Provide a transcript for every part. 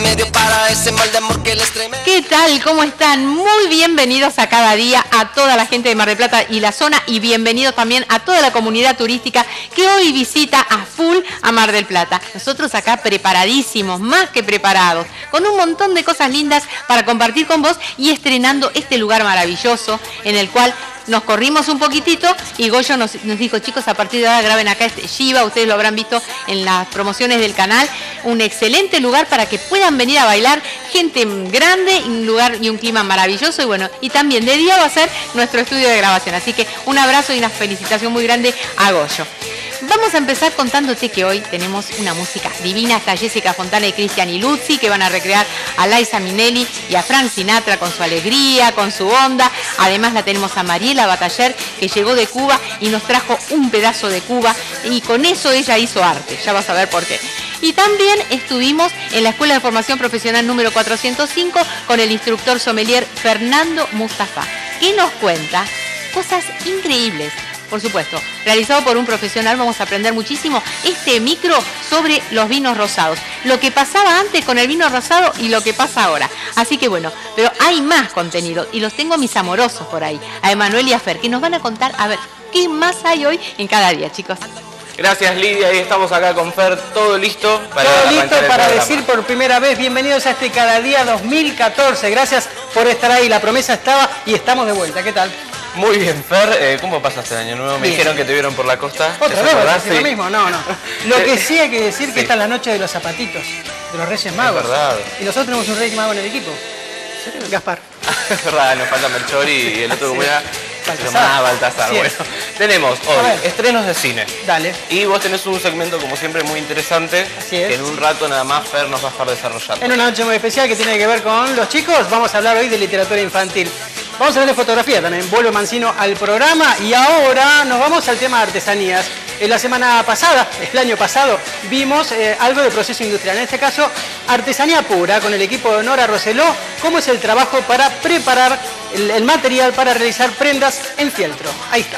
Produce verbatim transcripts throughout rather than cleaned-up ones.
remedio para ese mal de amor que les treme. ¿Qué tal? ¿Cómo están? Muy bienvenidos a Cada Día, a toda la gente de Mar del Plata y la zona, y bienvenidos también a toda la comunidad turística que hoy visita a full a Mar del Plata. Nosotros acá preparadísimos, más que preparados, con un montón de cosas lindas para compartir con vos y estrenando este lugar maravilloso en el cual nos corrimos un poquitito y Goyo nos, nos dijo, chicos, a partir de ahora graben acá este Shiva, ustedes lo habrán visto en las promociones del canal, un excelente lugar para que puedan venir a bailar, gente grande, un lugar y un clima maravilloso, y bueno, y también de día va a ser nuestro estudio de grabación, así que un abrazo y una felicitación muy grande a Goyo. Vamos a empezar contándote que hoy tenemos una música divina. Está Jessica Fontana y Cristian Iluzzi, que van a recrear a Liza Minnelli y a Frank Sinatra con su alegría, con su onda. Además la tenemos a Mariela Bataller, que llegó de Cuba y nos trajo un pedazo de Cuba, y con eso ella hizo arte, ya vas a ver por qué. Y también estuvimos en la Escuela de Formación Profesional número cuatrocientos cinco con el instructor sommelier Fernando Mustafa, que nos cuenta cosas increíbles. Por supuesto, realizado por un profesional, vamos a aprender muchísimo este micro sobre los vinos rosados. Lo que pasaba antes con el vino rosado y lo que pasa ahora. Así que bueno, pero hay más contenido y los tengo mis amorosos por ahí, a Emanuel y a Fer, que nos van a contar, a ver, qué más hay hoy en Cada Día, chicos. Gracias, Lidia, y estamos acá con Fer, todo listo para Todo listo para programa. decir por primera vez, bienvenidos a este Cada Día dos mil catorce. Gracias por estar ahí, la promesa estaba y estamos de vuelta. ¿Qué tal? Muy bien, Fer, eh, ¿cómo pasaste el año nuevo? Me Bien. dijeron que te vieron por la costa. ¿Otra vez vas a decir lo mismo? No, no. Lo que sí hay que decir Sí. que esta es la noche de los zapatitos, de los Reyes Magos. Es verdad. Y nosotros tenemos un Rey Mago en el equipo. Gaspar. Es verdad, nos falta Melchor y el otro, ¿cómo era? Baltasar. Se llamaba Baltasar. Así Bueno, es. tenemos A hoy ver. estrenos de cine. Dale. Y vos tenés un segmento, como siempre, muy interesante. Así es. Que en un rato nada más Fer nos va a estar desarrollando. En una noche muy especial que tiene que ver con los chicos, vamos a hablar hoy de literatura infantil. Vamos a hablar de fotografía también, vuelve Mancino al programa, y ahora nos vamos al tema de artesanías. En la semana pasada, el año pasado, vimos eh, algo de proceso industrial, en este caso artesanía pura, con el equipo de Nora Roseló, cómo es el trabajo para preparar el, el material para realizar prendas en fieltro. Ahí está.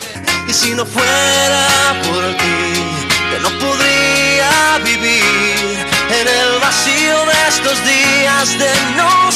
Y si no fuera por ti, que no podría vivir en el vacío de estos días de no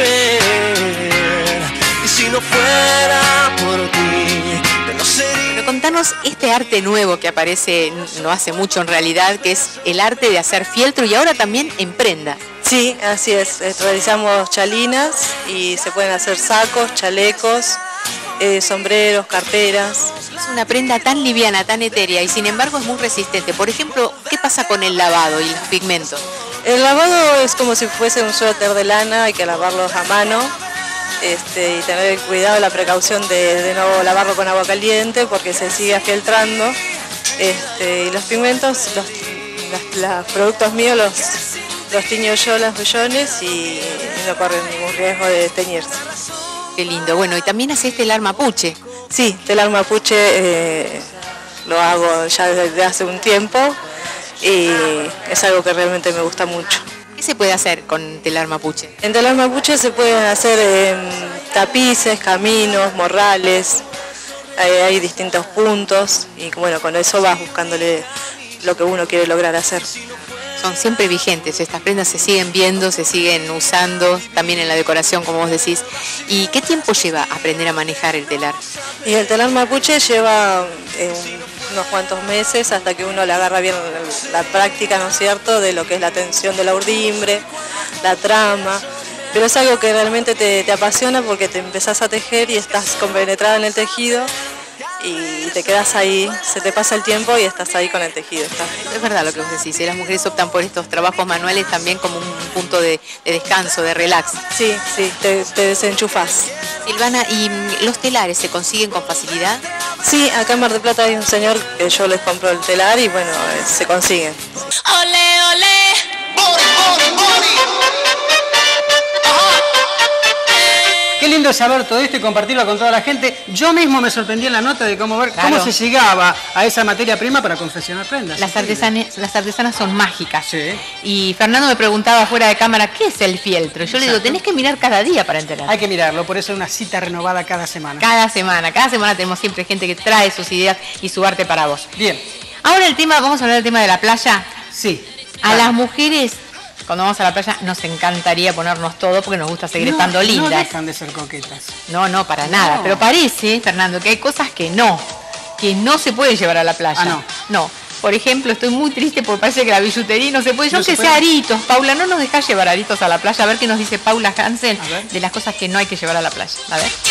saber. Y si no fuera por ti, que no sería... Pero contanos este arte nuevo que aparece no hace mucho en realidad, que es el arte de hacer fieltro y ahora también en prenda. Sí, así es. Eh, Realizamos chalinas y se pueden hacer sacos, chalecos, eh, sombreros, carteras. Es una prenda tan liviana, tan etérea y sin embargo es muy resistente. Por ejemplo, ¿qué pasa con el lavado y los pigmentos? El lavado es como si fuese un suéter de lana, hay que lavarlos a mano. Este, y tener el cuidado, la precaución de, de no lavarlo con agua caliente porque se sigue afieltrando. Este, y los pigmentos, los, los, los productos míos los, los tiño yo, los vellones, y no corren ningún riesgo de teñirse. Qué lindo. Bueno, y también haces telar mapuche. Sí, telar mapuche eh, lo hago ya desde hace un tiempo y es algo que realmente me gusta mucho. ¿Qué se puede hacer con telar mapuche? En telar mapuche se pueden hacer eh, tapices, caminos, morrales, hay, hay distintos puntos y bueno, con eso vas buscándole lo que uno quiere lograr hacer. Son siempre vigentes, estas prendas se siguen viendo, se siguen usando, también en la decoración, como vos decís. ¿Y qué tiempo lleva aprender a manejar el telar? Y el telar mapuche lleva eh, unos cuantos meses hasta que uno le agarra bien la práctica, ¿no es cierto?, de lo que es la tensión de la urdimbre, la trama, pero es algo que realmente te, te apasiona porque te empezás a tejer y estás compenetrada en el tejido y te quedas ahí, se te pasa el tiempo y estás ahí con el tejido. Está. Es verdad lo que vos decís, ¿eh? Las mujeres optan por estos trabajos manuales también como un punto de, de descanso, de relax. Sí, sí, te, te desenchufás. Silvana, ¿y los telares se consiguen con facilidad? Sí, acá en Mar del Plata hay un señor que yo les compro el telar y bueno, eh, se consiguen. Ole, ole, bori, bori, bori. Ajá. Qué lindo saber todo esto y compartirlo con toda la gente. Yo mismo me sorprendí en la nota de cómo ver Claro. cómo se llegaba a esa materia prima para confeccionar prendas. Las artesanas, las artesanas son mágicas. Sí. Y Fernando me preguntaba fuera de cámara, ¿qué es el fieltro? Yo le digo, Exacto. tenés que mirar cada día para enterar. Hay que mirarlo, por eso es una cita renovada cada semana. Cada semana, cada semana tenemos siempre gente que trae sus ideas y su arte para vos. Bien, Ahora el tema, vamos a hablar del tema de la playa. sí. A las mujeres cuando vamos a la playa nos encantaría ponernos todo porque nos gusta seguir no, estando lindas. No dejan de ser coquetas. No, no, para nada. No. Pero parece, Fernando, que hay cosas que no, que no se pueden llevar a la playa. Ah, no. No. Por ejemplo, estoy muy triste porque parece que la billutería no se puede. Yo ¿No que se sea puede? aritos. Paula, ¿no nos dejás llevar aritos a la playa? A ver qué nos dice Paula Hansen de las cosas que no hay que llevar a la playa. A ver.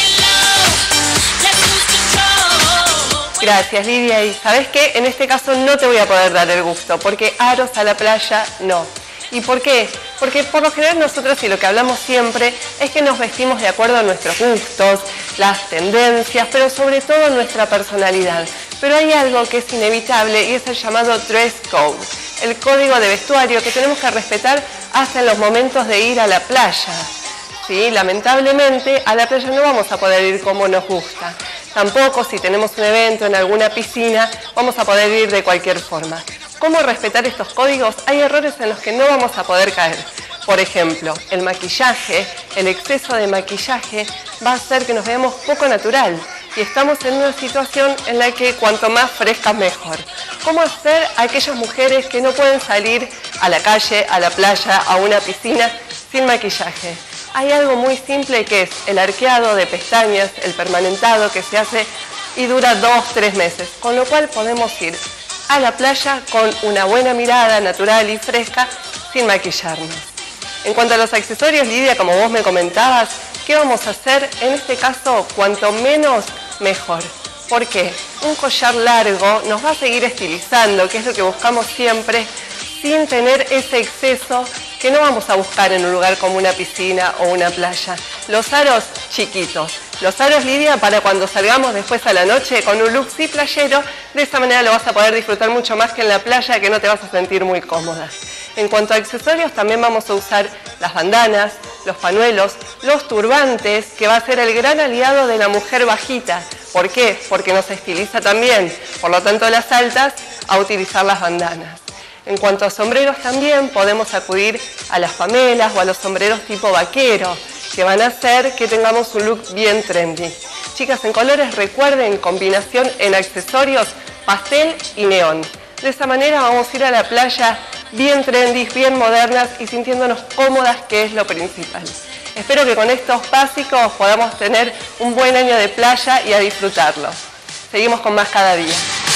Gracias, Lidia. Y ¿sabes qué? En este caso no te voy a poder dar el gusto, porque aros a la playa no. ¿Y por qué? Porque por lo general nosotros, y lo que hablamos siempre, es que nos vestimos de acuerdo a nuestros gustos, las tendencias, pero sobre todo nuestra personalidad. Pero hay algo que es inevitable y es el llamado dress code, el código de vestuario que tenemos que respetar hasta en los momentos de ir a la playa. ¿Sí? Lamentablemente a la playa no vamos a poder ir como nos gusta. Tampoco si tenemos un evento en alguna piscina vamos a poder ir de cualquier forma. ¿Cómo respetar estos códigos? Hay errores en los que no vamos a poder caer. Por ejemplo, el maquillaje, el exceso de maquillaje va a hacer que nos veamos poco natural y estamos en una situación en la que cuanto más frescas mejor. ¿Cómo hacer a aquellas mujeres que no pueden salir a la calle, a la playa, a una piscina sin maquillaje? Hay algo muy simple que es el arqueado de pestañas, el permanentado que se hace y dura dos, tres meses, con lo cual podemos ir a la playa con una buena mirada natural y fresca sin maquillarnos. En cuanto a los accesorios, Lidia, como vos me comentabas, ¿qué vamos a hacer? En este caso, cuanto menos, mejor. ¿Por qué? Un collar largo nos va a seguir estilizando, que es lo que buscamos siempre, sin tener ese exceso que no vamos a buscar en un lugar como una piscina o una playa. Los aros chiquitos. Los aros, Lidia, para cuando salgamos después a la noche con un look sí playero, de esa manera lo vas a poder disfrutar mucho más que en la playa, que no te vas a sentir muy cómoda. En cuanto a accesorios, también vamos a usar las bandanas, los pañuelos, los turbantes, que va a ser el gran aliado de la mujer bajita. ¿Por qué? Porque nos estiliza también. Por lo tanto, las altas, a utilizar las bandanas. En cuanto a sombreros también podemos acudir a las pamelas o a los sombreros tipo vaquero, que van a hacer que tengamos un look bien trendy. Chicas, en colores recuerden combinación en accesorios pastel y neón. De esa manera vamos a ir a la playa bien trendy, bien modernas y sintiéndonos cómodas, que es lo principal. Espero que con estos básicos podamos tener un buen año de playa y a disfrutarlo. Seguimos con más cada día.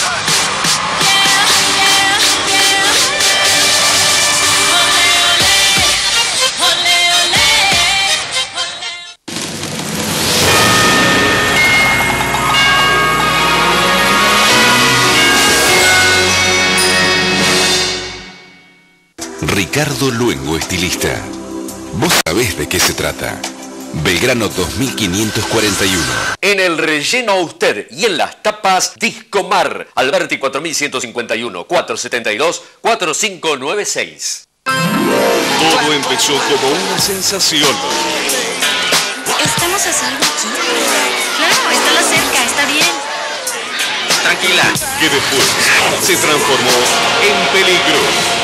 Ricardo Luengo, estilista. Vos sabés de qué se trata. Belgrano dos mil quinientos cuarenta y uno. En el relleno Auster y en las tapas Discomar. Alberti cuatro mil ciento cincuenta y uno, cuatrocientos setenta y dos, cuarenta y cinco noventa y seis. Todo empezó como una sensación. ¿Estamos a salvo aquí? Claro, está más cerca, está bien. Tranquila. Que después se transformó en peligro.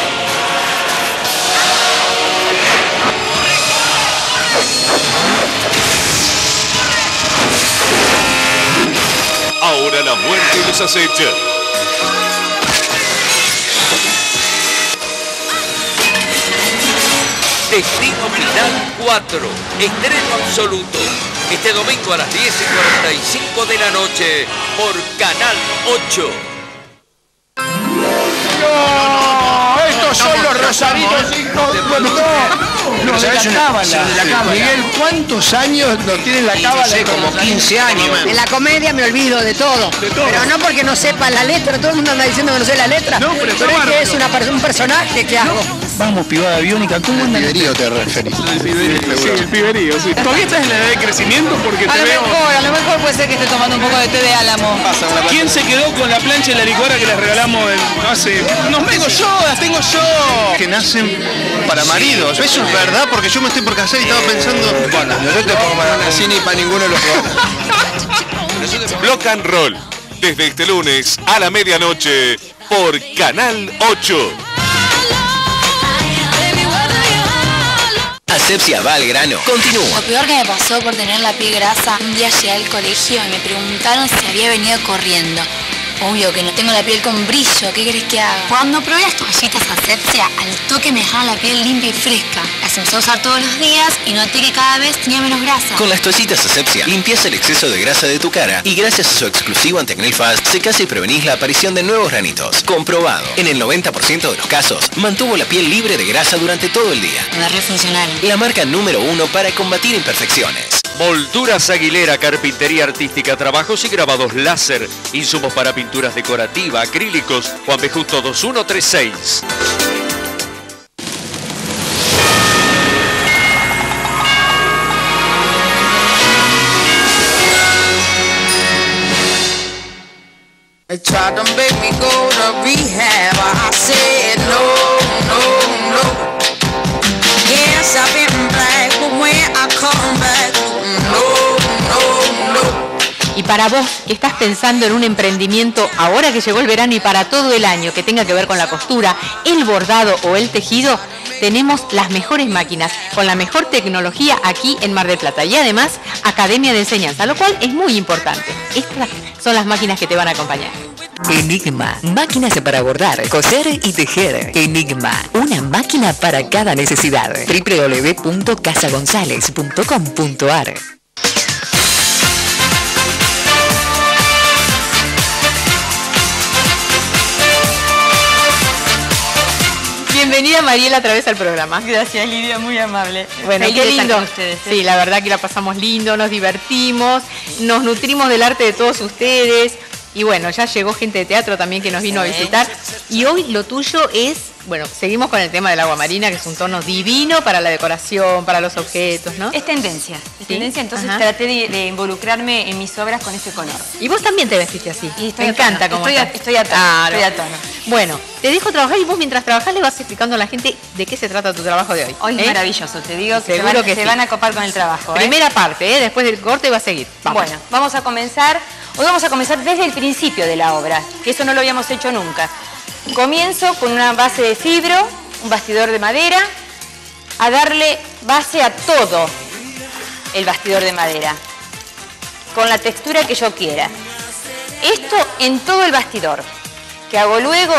Ahora la muerte nos acecha. Destino Final cuatro, estreno absoluto. Este domingo a las diez y cuarenta y cinco de la noche por Canal ocho. ¡No! ¡Estos son los rosaritos, hijos de puta! No, de la cábala. Miguel, ¿cuántos años no tiene la cábala? No sé, como quince años. En la comedia me olvido de todo. De todo. Pero no porque no sepa la letra, todo el mundo anda diciendo que no sé la letra. No, pero, pero es que es una, un personaje que hago. Vamos, pibada biónica, ¿cómo anda? El piberío te referís. El piberío, sí, el piberío, sí. ¿Todavía estás en la edad de crecimiento? Porque te a lo veo... mejor, a lo mejor puede ser que esté tomando un poco de té de álamo. ¿Quién se quedó con la plancha y la licuadora que les regalamos el, hace unos meses? Tengo yo, las tengo yo. Que nacen para maridos. Eso es verdad, porque yo me estoy por casar y estaba pensando... Bueno, no te pongo para nací ni para ninguno de los dos. Block and Roll. Desde este lunes a la medianoche por Canal ocho. Asepsia va al grano. Continúa. Lo peor que me pasó por tener la piel grasa, un día llegué al colegio y me preguntaron si había venido corriendo. Obvio que no tengo la piel con brillo, ¿qué querés que haga? Cuando probé las toallitas Asepsia, al toque me dejaron la piel limpia y fresca. Las empecé a usar todos los días y noté que cada vez tenía menos grasa. Con las toallitas Asepsia, limpias el exceso de grasa de tu cara y gracias a su exclusivo antiacné Fast, secás y prevenís la aparición de nuevos granitos. Comprobado. En el noventa por ciento de los casos, mantuvo la piel libre de grasa durante todo el día. Me re funcional. La marca número uno para combatir imperfecciones. Molduras Aguilera, carpintería artística, trabajos y grabados láser, insumos para pinturas decorativas, acrílicos, Juan B. Justo dos uno tres seis. They tried to make me go to rehab. I said no, no, no. Yes, I've been black, but when I come back, no, no, no. Y para vos que estás pensando en un emprendimiento ahora que llegó el verano y para todo el año que tenga que ver con la costura, el bordado o el tejido, tenemos las mejores máquinas con la mejor tecnología aquí en Mar del Plata y además academia de enseñanza, lo cual es muy importante. Estas son las máquinas que te van a acompañar. Enigma, máquinas para bordar, coser y tejer. Enigma, una máquina para cada necesidad. doble u doble u doble u punto casa gonzález punto com punto a r. Bienvenida Mariela otra vez al programa. Gracias Lidia, muy amable. Bueno, Feliz qué de estar lindo. con ustedes, ¿eh? Sí, la verdad que la pasamos lindo, nos divertimos, nos nutrimos del arte de todos ustedes. Y bueno, ya llegó gente de teatro también que nos vino Sí. a visitar. Y hoy lo tuyo es, bueno, seguimos con el tema del agua marina, que es un tono divino para la decoración, para los objetos, ¿no? Es tendencia, es ¿Sí? tendencia, entonces Ajá. traté de, de involucrarme en mis obras con ese color. Y vos también te vestiste así. Y estoy Me a tono, encanta cómo estoy a- estás. estoy a tono, Claro. estoy a tono. Bueno, te dejo trabajar y vos mientras trabajás le vas explicando a la gente de qué se trata tu trabajo de hoy. Hoy es ¿eh? maravilloso, te digo que, se Seguro van, que se sí. van a copar con el trabajo. ¿eh? Primera parte, ¿eh? Después del corte va a seguir. Vamos. Bueno, vamos a comenzar, hoy vamos a comenzar desde el principio de la obra, que eso no lo habíamos hecho nunca. Comienzo con una base de fibro, un bastidor de madera, a darle base a todo el bastidor de madera, con la textura que yo quiera. Esto en todo el bastidor, que hago luego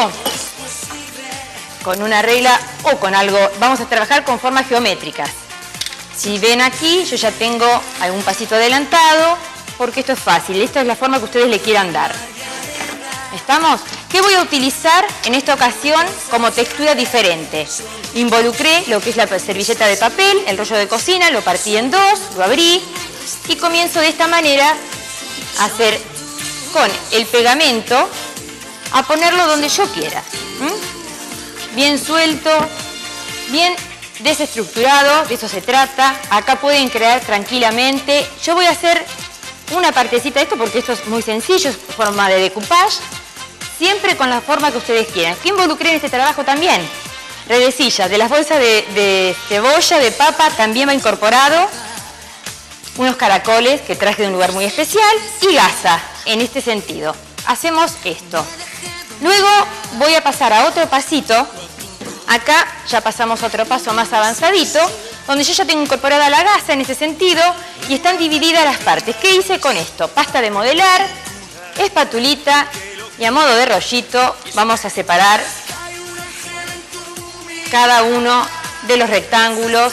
con una regla o con algo, vamos a trabajar con formas geométricas. Si ven aquí, yo ya tengo algún pasito adelantado, porque esto es fácil, esta es la forma que ustedes le quieran dar. ¿Estamos? ¿Qué voy a utilizar en esta ocasión como textura diferente? Involucré lo que es la servilleta de papel, el rollo de cocina, lo partí en dos, lo abrí y comienzo de esta manera a hacer con el pegamento, a ponerlo donde yo quiera. ¿Mm? Bien suelto, bien desestructurado, de eso se trata. Acá pueden crear tranquilamente. Yo voy a hacer una partecita de esto porque esto es muy sencillo, es forma de decoupage, siempre con la forma que ustedes quieran. ¿Qué involucré en este trabajo también? Redecillas, de las bolsas de, de cebolla, de papa, también va incorporado. Unos caracoles que traje de un lugar muy especial y gasa, en este sentido. Hacemos esto. Luego voy a pasar a otro pasito. Acá ya pasamos a otro paso más avanzadito, donde yo ya tengo incorporada la gasa en ese sentido y están divididas las partes. ¿Qué hice con esto? Pasta de modelar, espatulita y a modo de rollito vamos a separar cada uno de los rectángulos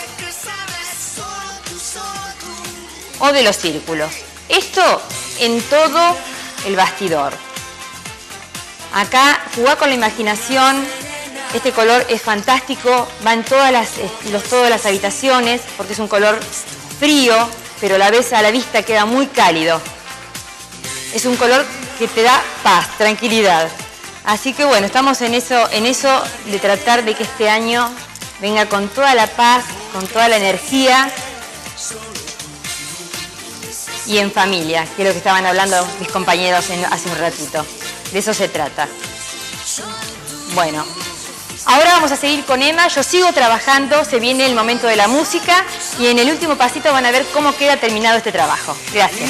o de los círculos. Esto en todo el bastidor. Acá jugar con la imaginación. Este color es fantástico, va en todas las, los, todas las habitaciones porque es un color frío, pero a la vez a la vista queda muy cálido. Es un color que te da paz, tranquilidad. Así que bueno, estamos en eso, en eso de tratar de que este año venga con toda la paz, con toda la energía y en familia, que es lo que estaban hablando mis compañeros en, hace un ratito. De eso se trata. Bueno. Ahora vamos a seguir con Emma, yo sigo trabajando, se viene el momento de la música y en el último pasito van a ver cómo queda terminado este trabajo. Gracias.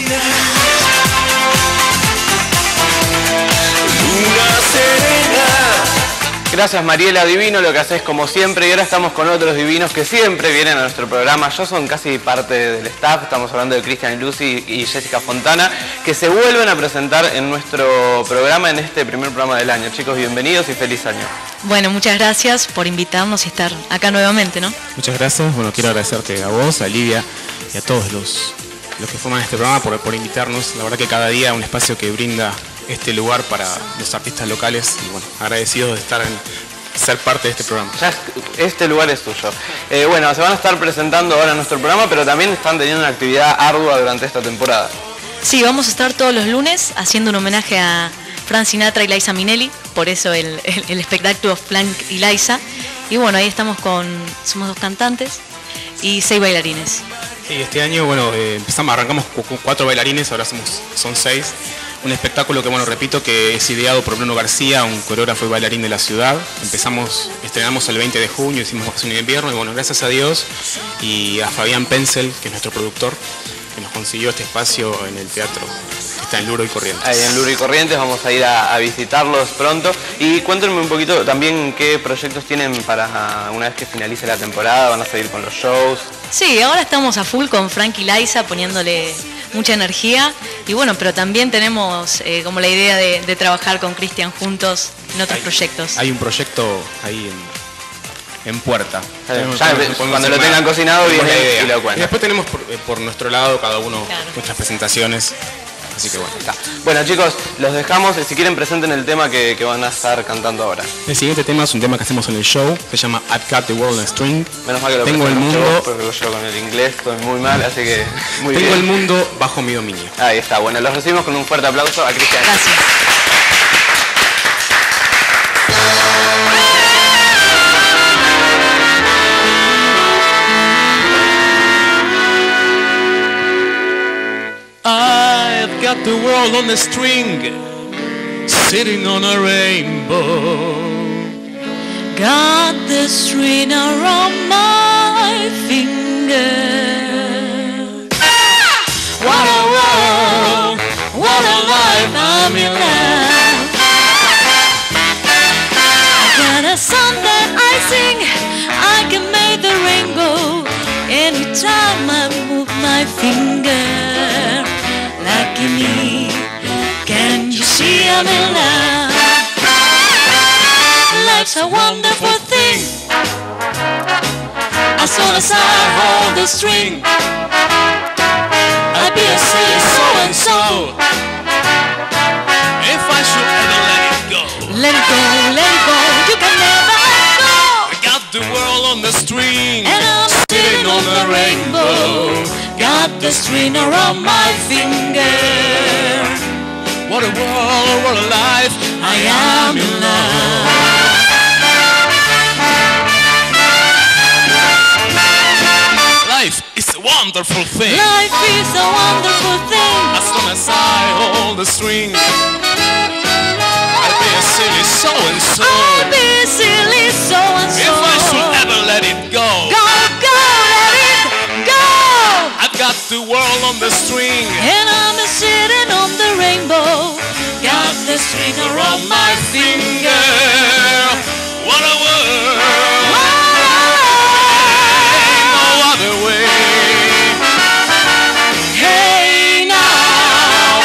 Gracias Mariela, divino lo que haces como siempre, y ahora estamos con otros divinos que siempre vienen a nuestro programa. Yo son casi parte del staff, estamos hablando de Cristian Lucy y Jessica Fontana, que se vuelven a presentar en nuestro programa en este primer programa del año. Chicos, bienvenidos y feliz año. Bueno, muchas gracias por invitarnos y estar acá nuevamente, ¿no? Muchas gracias, bueno, quiero agradecerte a vos, a Livia y a todos los, los que forman este programa por, por invitarnos. La verdad que cada día un espacio que brinda este lugar para los artistas locales y bueno, agradecidos de estar en, ser parte de este programa. Ya este lugar es tuyo. Eh, bueno, se van a estar presentando ahora en nuestro programa, pero también están teniendo una actividad ardua durante esta temporada. Sí, vamos a estar todos los lunes haciendo un homenaje a Frank Sinatra y Liza Minnelli, por eso el, el, el espectáculo Frank y Liza. Y bueno, ahí estamos con, somos dos cantantes y seis bailarines. Sí, este año, bueno, eh, empezamos, arrancamos con cuatro bailarines, ahora somos, son seis. Un espectáculo que, bueno, repito, que es ideado por Bruno García, un coreógrafo y bailarín de la ciudad. Empezamos, estrenamos el veinte de junio, hicimos vacaciones de invierno y bueno, gracias a Dios y a Fabián Pencel, que es nuestro productor, que nos consiguió este espacio en el teatro que está en Luro y Corrientes. Ahí en Luro y Corrientes, vamos a ir a, a visitarlos pronto. Y cuéntenme un poquito también qué proyectos tienen para una vez que finalice la temporada, van a seguir con los shows. Sí, ahora estamos a full con Frank y Liza poniéndole mucha energía y bueno, pero también tenemos eh, como la idea de, de trabajar con Cristian juntos en otros hay, proyectos. Hay un proyecto ahí en, en puerta. Ya, ya, cuando lo tengan cocinado vienen y lo cuentan. Y después tenemos por, por nuestro lado cada uno claro. nuestras presentaciones. Así que bueno, está. Bueno chicos, los dejamos, si quieren presenten el tema que, que van a estar cantando ahora. El siguiente tema es un tema que hacemos en el show, se llama I've Got the World on a String. Menos mal que lo Tengo el mundo, yo, porque yo con el inglés estoy muy mal, así que muy Tengo bien. el mundo bajo mi dominio. Ahí está, bueno, los recibimos con un fuerte aplauso a Cristian. Gracias. I've got the world on a string, sitting on a rainbow. Got the string around my finger. What a world, what a life I'm in love. I got a song that I sing, I can make the rainbow anytime I move my finger. Lucky me, can you see I'm in love? Life's a wonderful thing, as long as I hold the string. I'd be a silly so-and-so if I should ever let it go. Let it go, let it go, you can never let go. I got the world on the string, and I'm sitting on the rainbow. Got the string around my finger. What a world, what a life, I am in love. Life is a wonderful thing. Life is a wonderful thing. As long as I hold the string, I'd be a silly so-and-so. I'll be a silly so-and-so if I should ever let it go. Go, go, let it go. I've got the world on the string, and I'm sitting on the rainbow. Got the string around my finger. What a world, no other way. Hey now,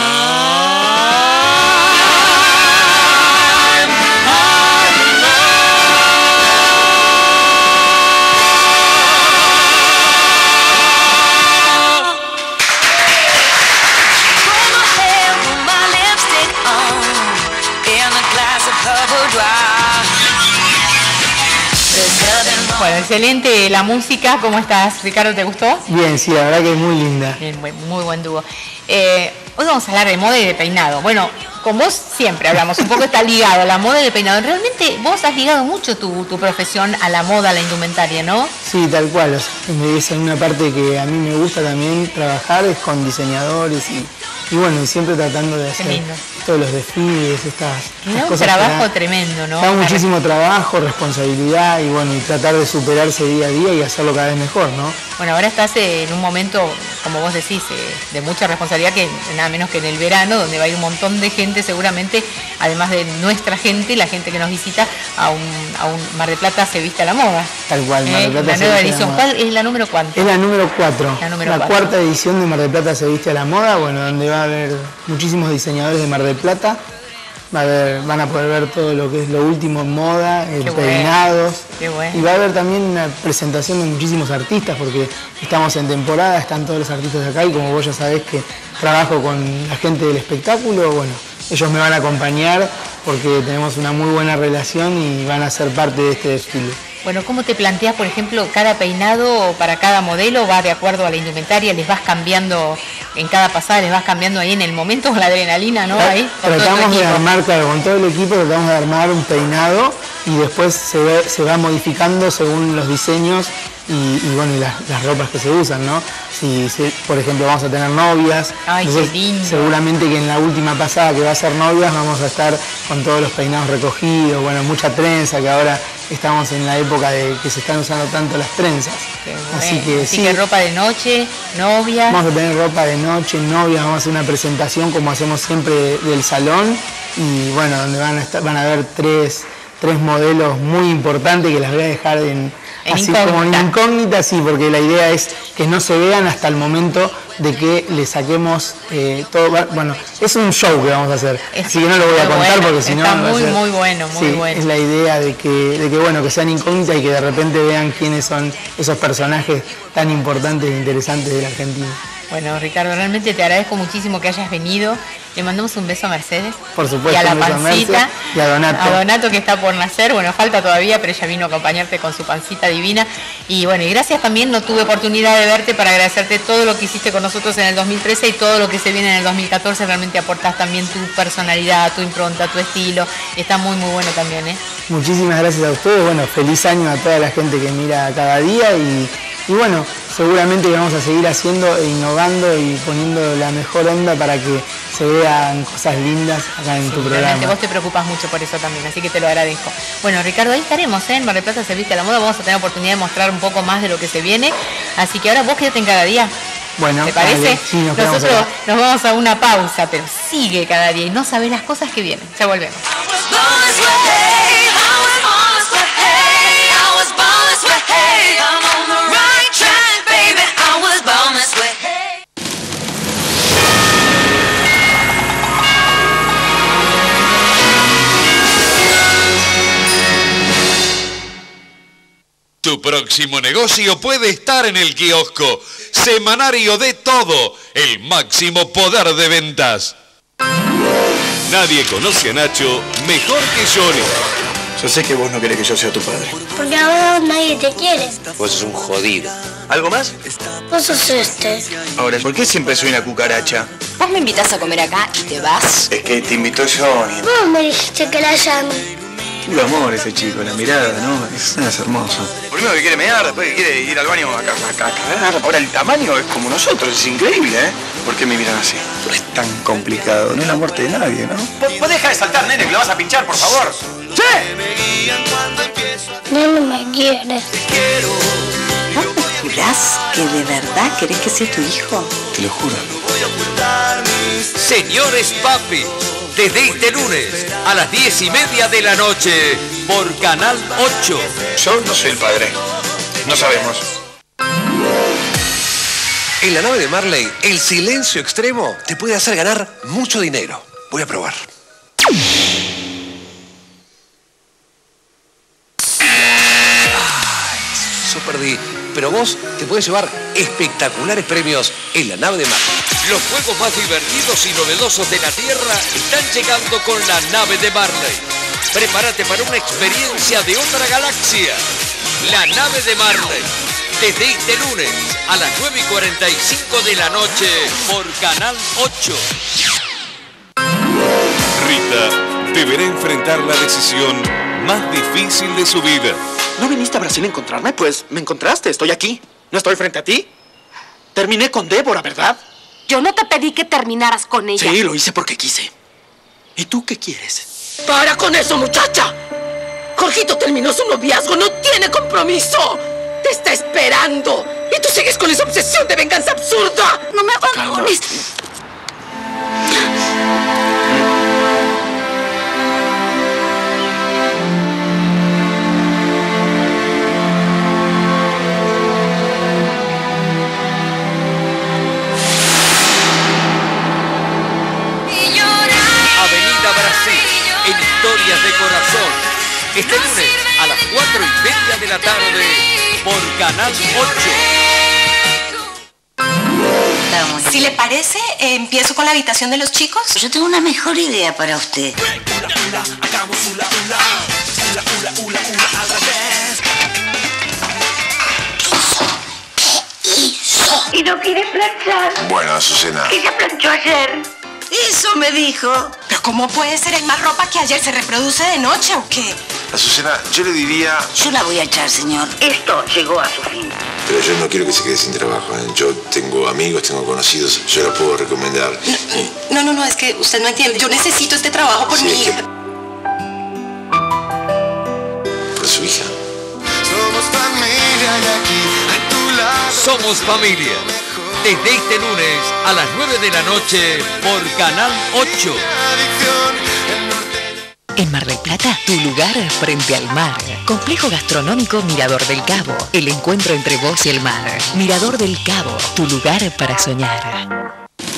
I'm, I'm in love. Put my hair, put my lipstick on, in a glass of purple dry. Bueno, excelente la música. ¿Cómo estás, Ricardo? ¿Te gustó? Bien, sí, la verdad que es muy linda. Bien, muy, muy buen dúo. Eh, hoy vamos a hablar de moda y de peinado. Bueno, con vos siempre hablamos, un poco está ligado a la moda y el peinado. Realmente vos has ligado mucho tu, tu profesión a la moda, a la indumentaria, ¿no? Sí, tal cual. O sea, es una parte que a mí me gusta también trabajar, es con diseñadores y y bueno, y siempre tratando de hacer lindo. todos los desfiles, estas, Y estas da un cosas. trabajo da, tremendo, ¿no? da muchísimo trabajo, responsabilidad y bueno, y tratar de superarse día a día y hacerlo cada vez mejor, ¿no? Bueno, ahora estás en un momento, como vos decís, eh, de mucha responsabilidad, que nada menos que en el verano, donde va a ir un montón de gente, seguramente, además de nuestra gente, la gente que nos visita, a un, a un Mar del Plata se viste a la moda. Tal cual, Mar del Eh, Plata la se nueva viste a la edición, moda. ¿cuál es la número cuánto? Es la número cuatro, La número la cuatro. cuarta edición de Mar del Plata se viste a la moda, bueno, donde va a haber muchísimos diseñadores de Mar del Plata, va a haber, van a poder ver todo lo que es lo último en moda, en Qué bueno, peinados, qué bueno. y va a haber también una presentación de muchísimos artistas, porque estamos en temporada, están todos los artistas de acá, y como vos ya sabés que trabajo con la gente del espectáculo, bueno, ellos me van a acompañar porque tenemos una muy buena relación y van a ser parte de este desfile. Bueno, ¿cómo te planteas, por ejemplo, cada peinado para cada modelo va de acuerdo a la indumentaria? ¿Les vas cambiando en cada pasada, les vas cambiando ahí en el momento con la adrenalina, ¿no? Ahí, con todo tu Tratamos de equipo. armar, claro, con todo el equipo tratamos de armar un peinado y después se, ve- se va modificando según los diseños y, y, bueno, y las, las ropas que se usan, ¿no? Si, si, por ejemplo, vamos a tener novias, Ay, qué entonces, lindo. seguramente que en la última pasada que va a ser novias vamos a estar con todos los peinados recogidos, bueno, mucha trenza, que ahora estamos en la época de que se están usando tanto las trenzas. Así Bueno, que así sí. que ropa de noche, novia. Vamos a tener ropa de noche, novias, vamos a hacer una presentación como hacemos siempre del salón y bueno, donde van a estar, van a ver tres, tres modelos muy importantes que las voy a dejar en, En así incógnita. como en incógnita, sí, porque la idea es que no se vean hasta el momento de que le saquemos eh, todo. va- Bueno, es un show que vamos a hacer, así que no lo voy a Muy contar bueno, porque si no está va a muy, ser- muy bueno, muy sí, bueno. es la idea de que, de que bueno, que sean incógnitas y que de repente vean quiénes son esos personajes tan importantes e interesantes de la Argentina. Bueno, Ricardo, realmente te agradezco muchísimo que hayas venido. Le mandamos un beso a Mercedes. Por supuesto, y a la un beso a pancita. Merce y a Donato. A Donato, que está por nacer. Bueno, falta todavía, pero ella vino a acompañarte con su pancita divina. Y bueno, y gracias también. No tuve oportunidad de verte para agradecerte todo lo que hiciste con nosotros en el dos mil trece y todo lo que se viene en el dos mil catorce. Realmente aportás también tu personalidad, tu impronta, tu estilo. Está muy, muy bueno también, ¿eh? Muchísimas gracias a ustedes, bueno, feliz año a toda la gente que mira cada día y, y bueno, seguramente que vamos a seguir haciendo e innovando y poniendo la mejor onda para que se vean cosas lindas acá en tu Realmente programa. vos te preocupas mucho por eso también, así que te lo agradezco. Bueno, Ricardo, ahí estaremos, ¿eh? En Mar del Plata se viste a la moda, vamos a tener oportunidad de mostrar un poco más de lo que se viene, así que ahora vos quédate en cada día. Bueno, ¿Te parece? dale, sí, nos quedamos Nosotros acá. nos vamos a una pausa, pero sigue cada día y no sabés las cosas que vienen. Ya volvemos. Tu próximo negocio puede estar en el kiosco. Semanario de todo. El máximo poder de ventas. Nadie conoce a Nacho mejor que Johnny. Yo sé que vos no querés que yo sea tu padre. Porque ahora nadie te quiere. Vos sos un jodido. ¿Algo más? Vos sos este. Ahora, ¿por qué siempre soy una cucaracha? Vos me invitás a comer acá y te vas. Es que te invitó Johnny. Vos me dijiste que la llame. Puro amor ese chico, la mirada, ¿no? Es, es hermoso. Primero que quiere mear, después que quiere ir al baño a, a, a cagar. Ahora el tamaño es como nosotros, es increíble, ¿eh? ¿Por qué me miran así? No es tan complicado, no es la muerte de nadie, ¿no? ¿Vos deja de saltar, nene, que lo vas a pinchar, por favor? No, no me quieres. ¿Vos me jurás que de verdad querés que sea tu hijo? Te lo juro. Señores Papi, desde este lunes a las diez y media de la noche por Canal ocho. Yo no soy el padre. No sabemos. En la nave de Marley, el silencio extremo te puede hacer ganar mucho dinero. Voy a probar. Yo perdí, pero vos te puedes llevar espectaculares premios en la nave de Marley. Los juegos más divertidos y novedosos de la Tierra están llegando con la nave de Marley. Prepárate para una experiencia de otra galaxia. La nave de Marley. Desde este lunes a las nueve y cuarenta y cinco de la noche por Canal ocho. Rita deberá enfrentar la decisión más difícil de su vida. ¿No viniste a Brasil a encontrarme? Pues me encontraste, estoy aquí. ¿No estoy frente a ti? Terminé con Débora, ¿verdad? Yo no te pedí que terminaras con ella. Sí, lo hice porque quise. ¿Y tú qué quieres? ¡Para con eso, muchacha! Jorgito terminó su noviazgo, no tiene compromiso. Te está esperando. Y tú sigues con esa obsesión de venganza absurda. No me abandones. Avenida Brasil, en Historias de Corazón. Este lunes a las cuatro y media de la tarde por Canal ocho. Si le parece, eh, empiezo con la habitación de los chicos. Yo tengo una mejor idea para usted. Y no quiere planchar. Bueno, Azucena. Que se planchó ayer. Eso me dijo. Pero ¿cómo puede ser? ¿Hay más ropa que ayer? ¿Se reproduce de noche o qué? Azucena, yo le diría... Yo la voy a echar, señor. Esto llegó a su fin. Pero yo no quiero que se quede sin trabajo, ¿eh? Yo tengo amigos, tengo conocidos, yo la puedo recomendar. No, no, no, es que usted no entiende. Yo necesito este trabajo por Sí, mi es que- hija. Por su hija. Somos familia de aquí, a tu lado. Somos familia. Desde este lunes a las nueve de la noche por Canal ocho. En Mar del Plata, tu lugar frente al mar. Complejo gastronómico Mirador del Cabo. El encuentro entre vos y el mar. Mirador del Cabo, tu lugar para soñar.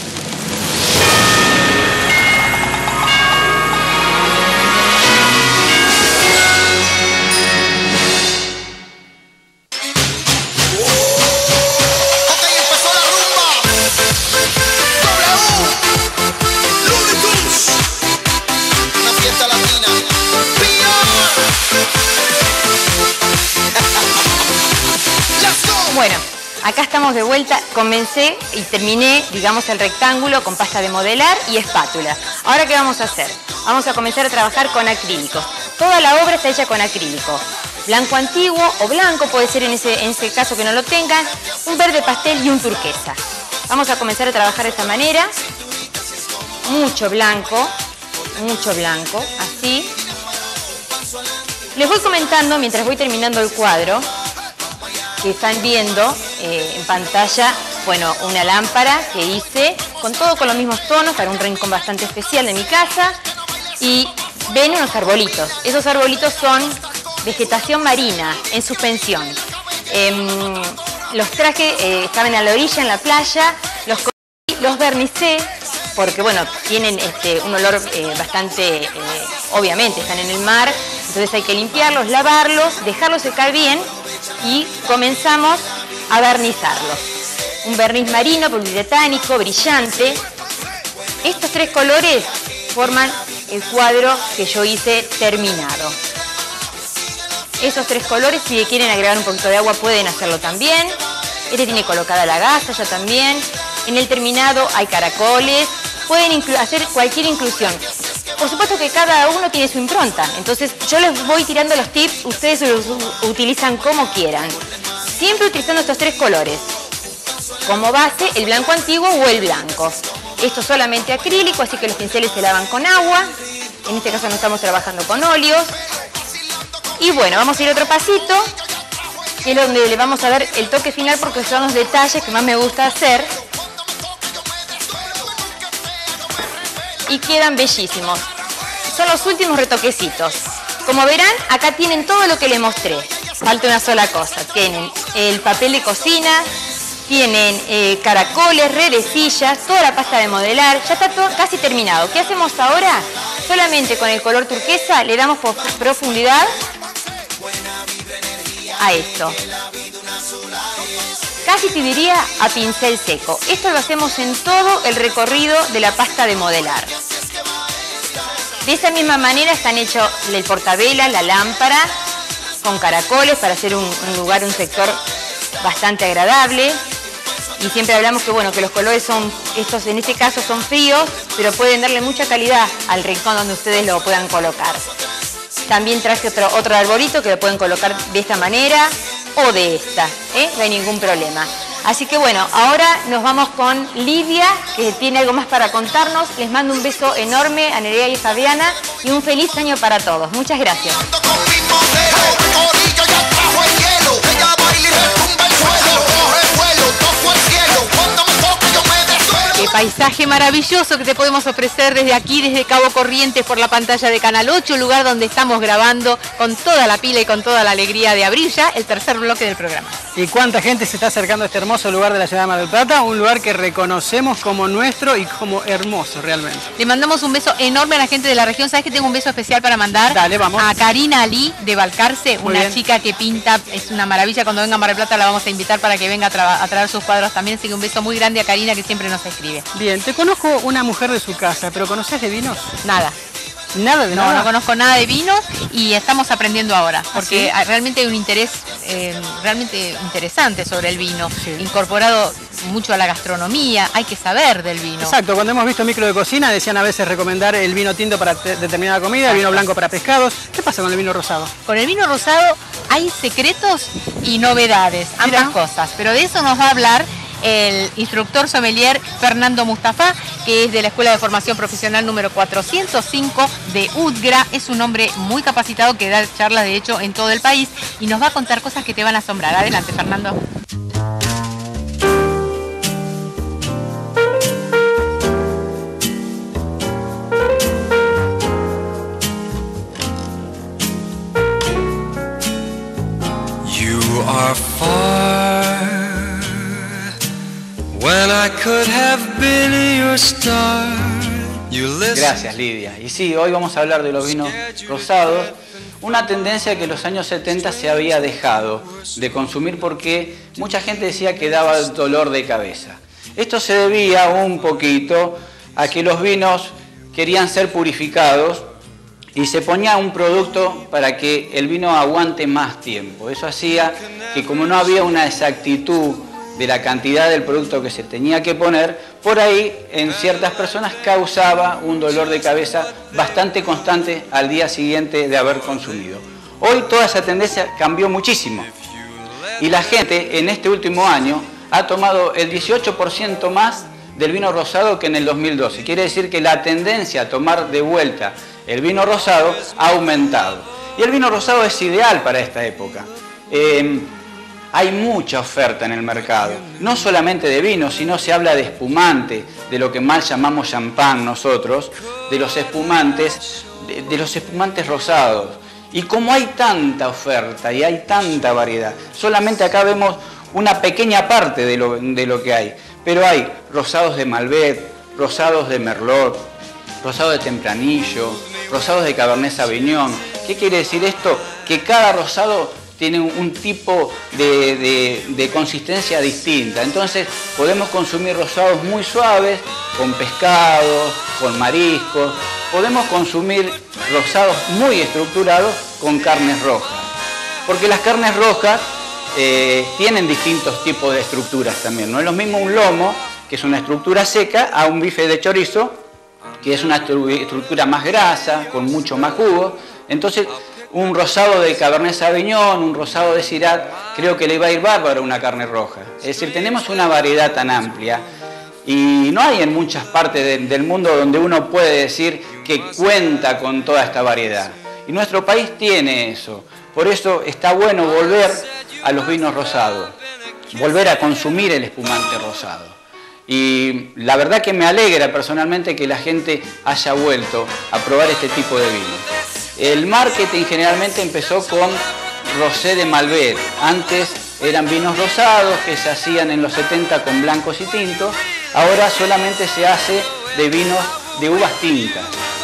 Bueno, acá estamos de vuelta. Comencé y terminé, digamos, el rectángulo con pasta de modelar y espátula. Ahora, ¿qué vamos a hacer? Vamos a comenzar a trabajar con acrílicos. Toda la obra está hecha con acrílico. Blanco antiguo o blanco, puede ser en ese, en ese caso que no lo tengan, un verde pastel y un turquesa. Vamos a comenzar a trabajar de esta manera. Mucho blanco, mucho blanco, así. Les voy comentando mientras voy terminando el cuadro que están viendo eh, en pantalla, bueno, una lámpara que hice con todo con los mismos tonos para un rincón bastante especial de mi casa, y ven unos arbolitos. Esos arbolitos son vegetación marina en suspensión. Eh, los traje, eh, estaban a la orilla en la playa, los, los vernicé porque, bueno, tienen este, un olor eh, bastante, eh, obviamente están en el mar, entonces hay que limpiarlos, lavarlos, dejarlos secar bien y comenzamos a vernizarlos. Un verniz marino, poliuretánico, brillante. Estos tres colores forman el cuadro que yo hice terminado. Esos tres colores, si le quieren agregar un poquito de agua, pueden hacerlo también. Este tiene colocada la gasa ya también. En el terminado hay caracoles. Pueden hacer cualquier inclusión. Por supuesto que cada uno tiene su impronta. Entonces yo les voy tirando los tips, ustedes los utilizan como quieran. Siempre utilizando estos tres colores. Como base, el blanco antiguo o el blanco. Esto solamente acrílico, así que los pinceles se lavan con agua. En este caso no estamos trabajando con óleos. Y bueno, vamos a ir otro pasito, que es donde le vamos a dar el toque final porque son los detalles que más me gusta hacer. Y quedan bellísimos. Son los últimos retoquecitos. Como verán, acá tienen todo lo que les mostré. Falta una sola cosa. Tienen el papel de cocina, tienen eh, caracoles, redecillas, toda la pasta de modelar. Ya está todo casi terminado. ¿Qué hacemos ahora? Solamente con el color turquesa le damos profundidad a esto. Casi te diría a pincel seco. Esto lo hacemos en todo el recorrido de la pasta de modelar. De esa misma manera están hechos el portavelas, la lámpara, con caracoles para hacer un, un lugar, un sector bastante agradable. Y siempre hablamos que, bueno, que los colores son, estos en este caso son fríos, pero pueden darle mucha calidad al rincón donde ustedes lo puedan colocar. También traje otro, otro arbolito que lo pueden colocar de esta manera o de esta, ¿eh? No hay ningún problema. Así que bueno, ahora nos vamos con Lidia, que tiene algo más para contarnos. Les mando un beso enorme a Nerea y Fabiana y un feliz año para todos. Muchas gracias. Qué paisaje maravilloso que te podemos ofrecer desde aquí, desde Cabo Corrientes, por la pantalla de Canal ocho, lugar donde estamos grabando con toda la pila y con toda la alegría de abrir ya el tercer bloque del programa. Y cuánta gente se está acercando a este hermoso lugar de la ciudad de Mar del Plata, un lugar que reconocemos como nuestro y como hermoso realmente. Le mandamos un beso enorme a la gente de la región. ¿Sabes que tengo un beso especial para mandar? Dale, vamos. A Karina Ali de Balcarce, Muy una bien. chica que pinta, es una maravilla. Cuando venga a Mar del Plata la vamos a invitar para que venga a, tra- a traer sus cuadros también. Así que un beso muy grande a Karina, que siempre nos escribe. Bien, te conozco una mujer de su casa, pero ¿conoces de vinos? Nada. Nada de No, nada. no conozco nada de vino y estamos aprendiendo ahora, porque ¿Ah, sí? realmente hay un interés eh, realmente interesante sobre el vino, incorporado mucho a la gastronomía, hay que saber del vino. Exacto, cuando hemos visto micro de cocina decían a veces recomendar el vino tinto para te- determinada comida, el vino blanco para pescados. ¿Qué pasa con el vino rosado? Con el vino rosado hay secretos y novedades, ambas cosas, pero de eso nos va a hablar el instructor sommelier Fernando Mustafa, que es de la Escuela de Formación Profesional número cuatrocientos cinco de UTGRA. Es un hombre muy capacitado que da charlas de hecho en todo el país y nos va a contar cosas que te van a asombrar. Adelante, Fernando. You are far when I could have been your star. You listen. Gracias, Lidia. Y sí, hoy vamos a hablar de los vinos rosados, una tendencia que en los años setenta se había dejado de consumir porque mucha gente decía que daba dolor de cabeza. Esto se debía un poquito a que los vinos querían ser purificados y se ponía un producto para que el vino aguante más tiempo. Eso hacía que, como no había una exactitud de la cantidad del producto que se tenía que poner, por ahí en ciertas personas causaba un dolor de cabeza bastante constante al día siguiente de haber consumido. Hoy toda esa tendencia cambió muchísimo y la gente en este último año ha tomado el dieciocho por ciento más del vino rosado que en el dos mil doce. Quiere decir que la tendencia a tomar de vuelta el vino rosado ha aumentado. Y el vino rosado es ideal para esta época. Eh, hay mucha oferta en el mercado, no solamente de vino, sino se habla de espumante, de lo que mal llamamos champán nosotros, de los espumantes, de, de los espumantes rosados. Y como hay tanta oferta y hay tanta variedad, solamente acá vemos una pequeña parte de lo, de lo que hay, pero hay rosados de Malbec, rosados de Merlot, rosados de Tempranillo, rosados de Cabernet Sauvignon. ¿Qué quiere decir esto? Que cada rosado tiene un tipo de, de, de consistencia distinta. Entonces podemos consumir rosados muy suaves, con pescados, con mariscos. Podemos consumir rosados muy estructurados con carnes rojas. Porque las carnes rojas eh, tienen distintos tipos de estructuras también. No es lo mismo un lomo, que es una estructura seca, a un bife de chorizo, que es una estructura más grasa, con mucho más jugo. Entonces, un rosado de Cabernet Sauvignon, un rosado de Syrah, creo que le va a ir bárbaro a una carne roja. Es decir, tenemos una variedad tan amplia y no hay en muchas partes de, del mundo donde uno puede decir que cuenta con toda esta variedad. Y nuestro país tiene eso. Por eso está bueno volver a los vinos rosados, volver a consumir el espumante rosado. Y la verdad que me alegra personalmente que la gente haya vuelto a probar este tipo de vino. El marketing generalmente empezó con rosé de Malbec. Antes eran vinos rosados que se hacían en los setenta con blancos y tintos. Ahora solamente se hace de vinos de uvas tintas.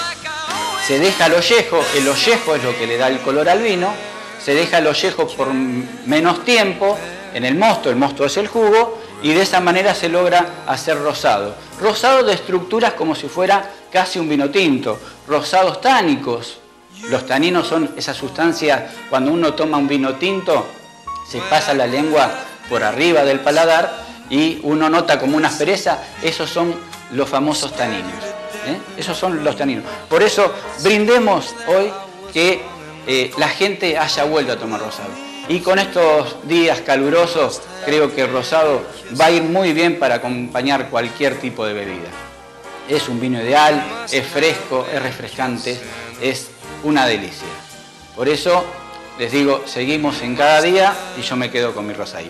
Se deja el ollejo, el ollejo es lo que le da el color al vino. Se deja el ollejo por menos tiempo en el mosto, el mosto es el jugo, y de esa manera se logra hacer rosado. Rosado de estructuras como si fuera casi un vino tinto. Rosados tánicos. Los taninos son esa sustancia, cuando uno toma un vino tinto, se pasa la lengua por arriba del paladar y uno nota como una aspereza. Esos son los famosos taninos. ¿eh? Esos son los taninos. Por eso brindemos hoy que eh, la gente haya vuelto a tomar rosado. Y con estos días calurosos, creo que el rosado va a ir muy bien para acompañar cualquier tipo de bebida. Es un vino ideal, es fresco, es refrescante, es una delicia. Por eso, les digo, seguimos en cada día y yo me quedo con mi rosadito.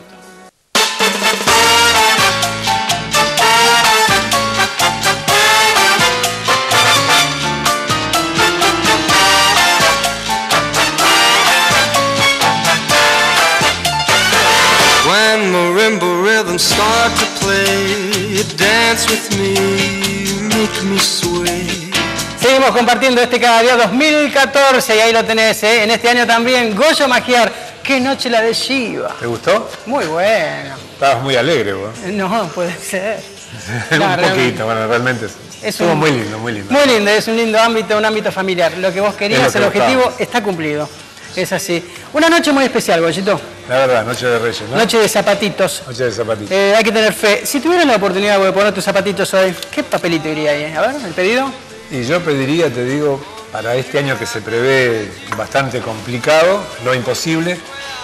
When marimba rhythms start to play, dance with me, make me sway. Seguimos compartiendo este Cada Día dos mil catorce y ahí lo tenés, ¿eh? En este año también, Goyo Magiar. ¡Qué noche la de Shiva! ¿Te gustó? Muy bueno. Estabas muy alegre, vos. No, puede ser. Un No, poquito, realmente. bueno, realmente Es estuvo un- muy lindo, muy lindo. Muy lindo, es un lindo ámbito, un ámbito familiar. Lo que vos querías, Es lo el que objetivo buscábamos. está cumplido. Es así. Una noche muy especial, Goyito. La verdad, Noche de Reyes, ¿no? Noche de zapatitos. Noche de zapatitos. Eh, hay que tener fe. Si tuvieras la oportunidad de poner tus zapatitos hoy, ¿qué papelito iría ahí? A ver, el pedido. Y yo pediría, te digo, para este año que se prevé bastante complicado, no imposible,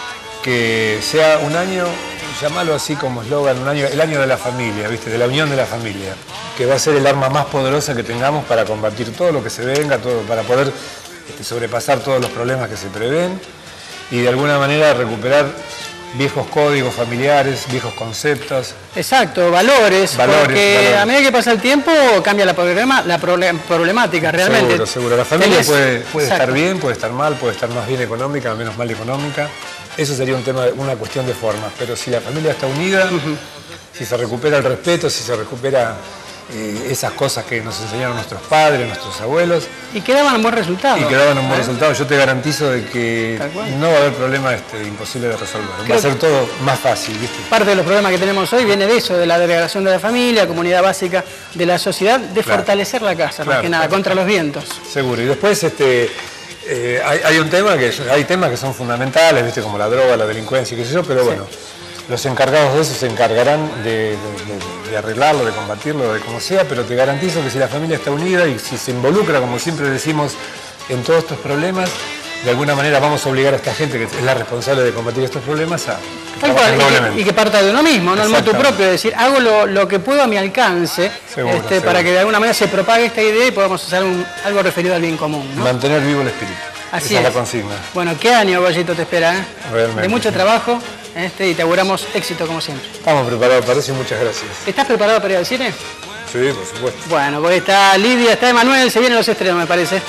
que sea un año, llamalo así como eslogan, un año, el año de la familia, ¿viste? De la unión de la familia, que va a ser el arma más poderosa que tengamos para combatir todo lo que se venga, todo, para poder este, sobrepasar todos los problemas que se prevén y de alguna manera recuperar viejos códigos familiares, viejos conceptos. Exacto, valores, Valores, porque valores. a medida que pasa el tiempo cambia la, problema, la prole- problemática realmente. Seguro, seguro. La familia Tenés- puede, puede Exacto. estar bien, puede estar mal, puede estar más bien económica, menos mal económica. Eso sería un tema, una cuestión de formas. Pero si la familia está unida, si se recupera el respeto, si se recupera eh, esas cosas que nos enseñaron nuestros padres, nuestros abuelos, Y que daban un buen resultado. y que daban un buen ¿Eh? resultado, yo te garantizo de que Tal cual. no va a haber problema este, imposible de resolver. Creo Va a ser todo más fácil, ¿viste? Parte de los problemas que tenemos hoy viene de eso, de la degradación de la familia, comunidad básica de la sociedad, de Claro. fortalecer la casa, más Claro, que nada, claro. contra los vientos. Seguro. Y después este, eh, hay, hay un tema que hay temas que son fundamentales, ¿viste? Como la droga, la delincuencia, y qué sé yo, pero bueno, los encargados de eso se encargarán de, de- de- de arreglarlo, de combatirlo, de como sea, pero te garantizo que si la familia está unida y si se involucra, como siempre decimos, en todos estos problemas, de alguna manera vamos a obligar a esta gente que es la responsable de combatir estos problemas a que Tal cual, trabajen y, que, doblemente. y que parta de uno mismo, ¿no? El motu Exactamente. propio, es decir, hago lo, lo que puedo a mi alcance Seguro, este, seguro. para que de alguna manera se propague esta idea y podamos hacer un- algo referido al bien común, ¿no? Mantener vivo el espíritu. Así Esa es es. la consigna. Bueno, ¿qué año, Goyito, te espera? ¿eh? Realmente. De mucho trabajo este, y te auguramos éxito como siempre. Estamos preparados para eso y muchas gracias. ¿Estás preparado para ir al cine? Sí, por supuesto. Bueno, porque está Lidia, está Emanuel, se vienen los estrenos, me parece.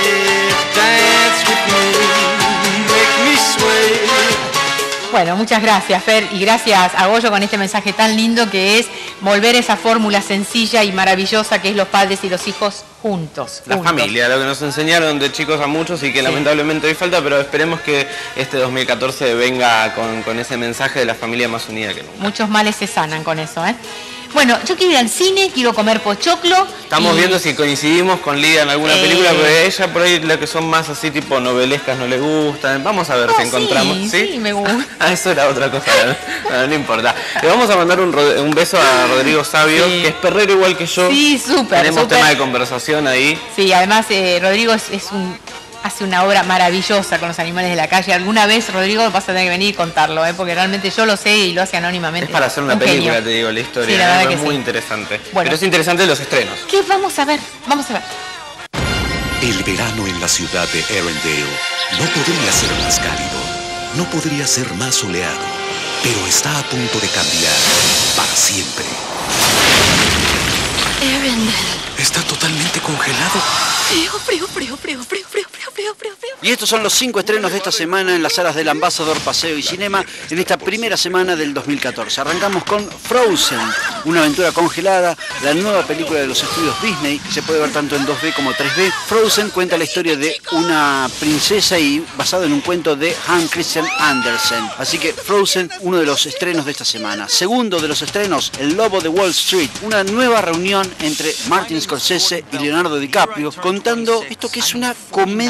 Dance with me, make me sway. Bueno, muchas gracias, Fer, y gracias a Goyo con este mensaje tan lindo que es volver a esa fórmula sencilla y maravillosa que es los padres y los hijos juntos. La juntos. familia, lo que nos enseñaron de chicos a muchos y que lamentablemente hoy falta, pero esperemos que este dos mil catorce venga con, con ese mensaje de la familia más unida que nunca. Muchos males se sanan con eso, ¿eh? Bueno, yo quiero ir al cine, quiero comer pochoclo. Estamos y- viendo si coincidimos con Lidia en alguna Eh. película, pero a ella por ahí lo que son más así tipo novelescas no le gustan. Vamos a ver No, si encontramos. sí, sí, me gusta. Ah, eso era otra cosa. No, no importa. Le vamos a mandar un, ro- un beso a Rodrigo Sabio, Sí. que es perrero igual que yo. Sí, súper, Tenemos súper. tema de conversación ahí. Sí, además eh, Rodrigo es, es un, hace una obra maravillosa con los animales de la calle. Alguna vez, Rodrigo, vas a tener que venir y contarlo, ¿eh? Porque realmente yo lo sé y lo hace anónimamente. Es para hacer una Un película, genio. te digo, la historia. Sí, la verdad es que muy sí. interesante. Bueno. Pero es interesante los estrenos. ¿Qué vamos a ver? Vamos a ver. El verano en la ciudad de Arendelle no podría ser más cálido, no podría ser más soleado, pero está a punto de cambiar para siempre. Arendelle. Está totalmente congelado. Frío, frío, frío, frío, frío, frío, frío, frío, frío, frío. Y estos son los cinco estrenos de esta semana en las salas del Ambassador Paseo y Cinema en esta primera semana del dos mil catorce. Arrancamos con Frozen, una aventura congelada, la nueva película de los estudios Disney, que se puede ver tanto en dos D como tres D. Frozen cuenta la historia de una princesa y basado en un cuento de Hans Christian Andersen. Así que Frozen, uno de los estrenos de esta semana. Segundo de los estrenos, El Lobo de Wall Street, una nueva reunión entre Martin Scorsese y Leonardo DiCaprio, contando esto que es una comedia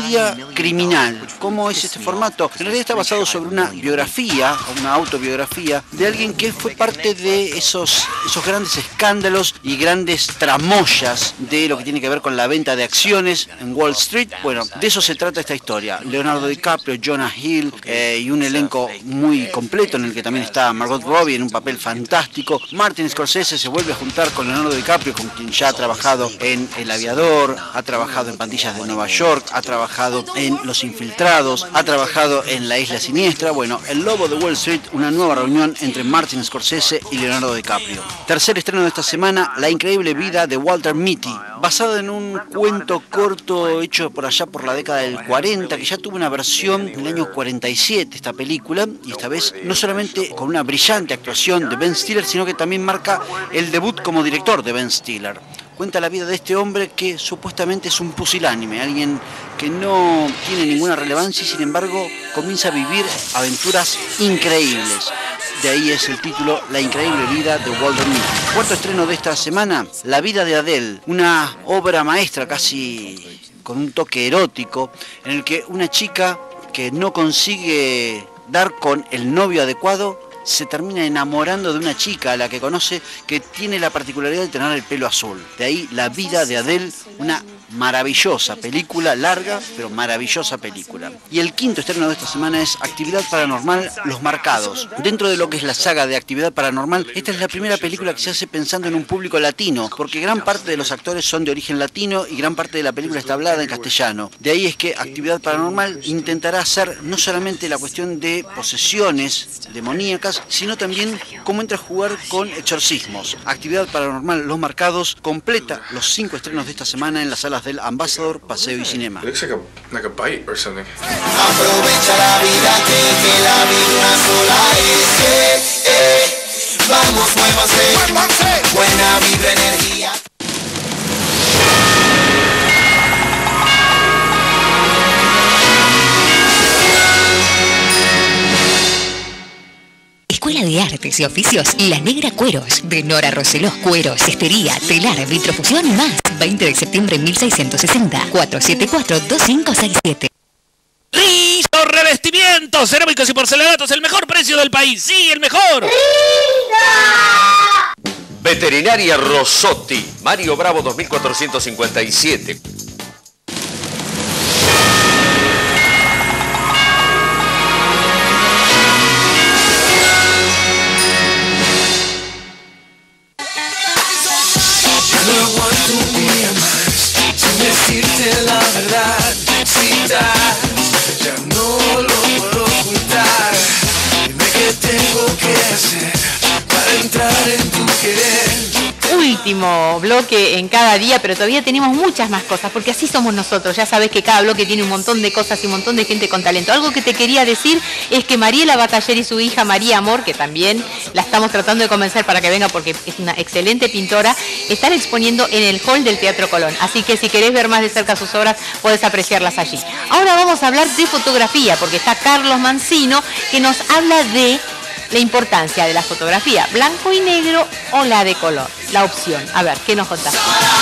comedia criminal. ¿Cómo es este formato? En realidad está basado sobre una biografía, una autobiografía, de alguien que fue parte de esos, esos grandes escándalos y grandes tramoyas de lo que tiene que ver con la venta de acciones en Wall Street. Bueno, de eso se trata esta historia. Leonardo DiCaprio, Jonah Hill eh, y un elenco muy completo en el que también está Margot Robbie en un papel fantástico. Martin Scorsese se vuelve a juntar con Leonardo DiCaprio, con quien ya ha trabajado en El Aviador, ha trabajado en Pandillas de Nueva York, ha trabajado en Los Infiltrados, ha trabajado en La Isla Siniestra. Bueno, El Lobo de Wall Street, una nueva reunión entre Martin Scorsese y Leonardo DiCaprio. Tercer estreno de esta semana, La increíble vida de Walter Mitty, basado en un cuento corto hecho por allá por la década del cuarenta, que ya tuvo una versión en el año cuarenta y siete, esta película, y esta vez no solamente con una brillante actuación de Ben Stiller, sino que también marca el debut como director de Ben Stiller. Cuenta la vida de este hombre que supuestamente es un pusilánime, alguien que no tiene ninguna relevancia y sin embargo comienza a vivir aventuras increíbles. De ahí es el título La increíble vida de Walter Mitty. Cuarto estreno de esta semana, La vida de Adele, una obra maestra casi con un toque erótico, en el que una chica que no consigue dar con el novio adecuado se termina enamorando de una chica a la que conoce que tiene la particularidad de tener el pelo azul. De ahí La vida de Adele, una maravillosa película, larga, pero maravillosa película. Y el quinto estreno de esta semana es Actividad Paranormal, Los Marcados. Dentro de lo que es la saga de Actividad Paranormal, esta es la primera película que se hace pensando en un público latino, porque gran parte de los actores son de origen latino y gran parte de la película está hablada en castellano. De ahí es que Actividad Paranormal intentará hacer no solamente la cuestión de posesiones demoníacas, sino también cómo entra a jugar con exorcismos. Actividad Paranormal, Los Marcados completa los cinco estrenos de esta semana en las salas del Ambassador, Paseo y Cinema. Looks like a, like a bite or something. Aprovecha la vida que, que la vida sola es. Eh, eh. Vamos, muévanse. Buena vibra, energía. Escuela de Artes y Oficios La Negra Cueros, de Nora Roseló. Cueros, cestería, telar, vitrofusión más. veinte de septiembre mil seiscientos sesenta. cuatro siete cuatro, dos cinco seis siete. ¡Listo! Revestimientos, cerámicos y porcelanatos, el mejor precio del país. ¡Sí, el mejor! Veterinaria Rosotti, Mario Bravo dos mil cuatrocientos cincuenta y siete. No aguanto un día más sin decirte la verdad, cita, ya no lo puedo ocultar. Dime qué tengo que hacer para entrar en tu querer. Último bloque en Cada Día, pero todavía tenemos muchas más cosas, porque así somos nosotros. Ya sabes que cada bloque tiene un montón de cosas y un montón de gente con talento. Algo que te quería decir es que Mariela Bataller y su hija María Amor, que también la estamos tratando de convencer para que venga porque es una excelente pintora, están exponiendo en el hall del Teatro Colón. Así que si querés ver más de cerca sus obras, podés apreciarlas allí. Ahora vamos a hablar de fotografía, porque está Carlos Mancino, que nos habla de la importancia de la fotografía blanco y negro o la de color, la opción. A ver, ¿qué nos contás?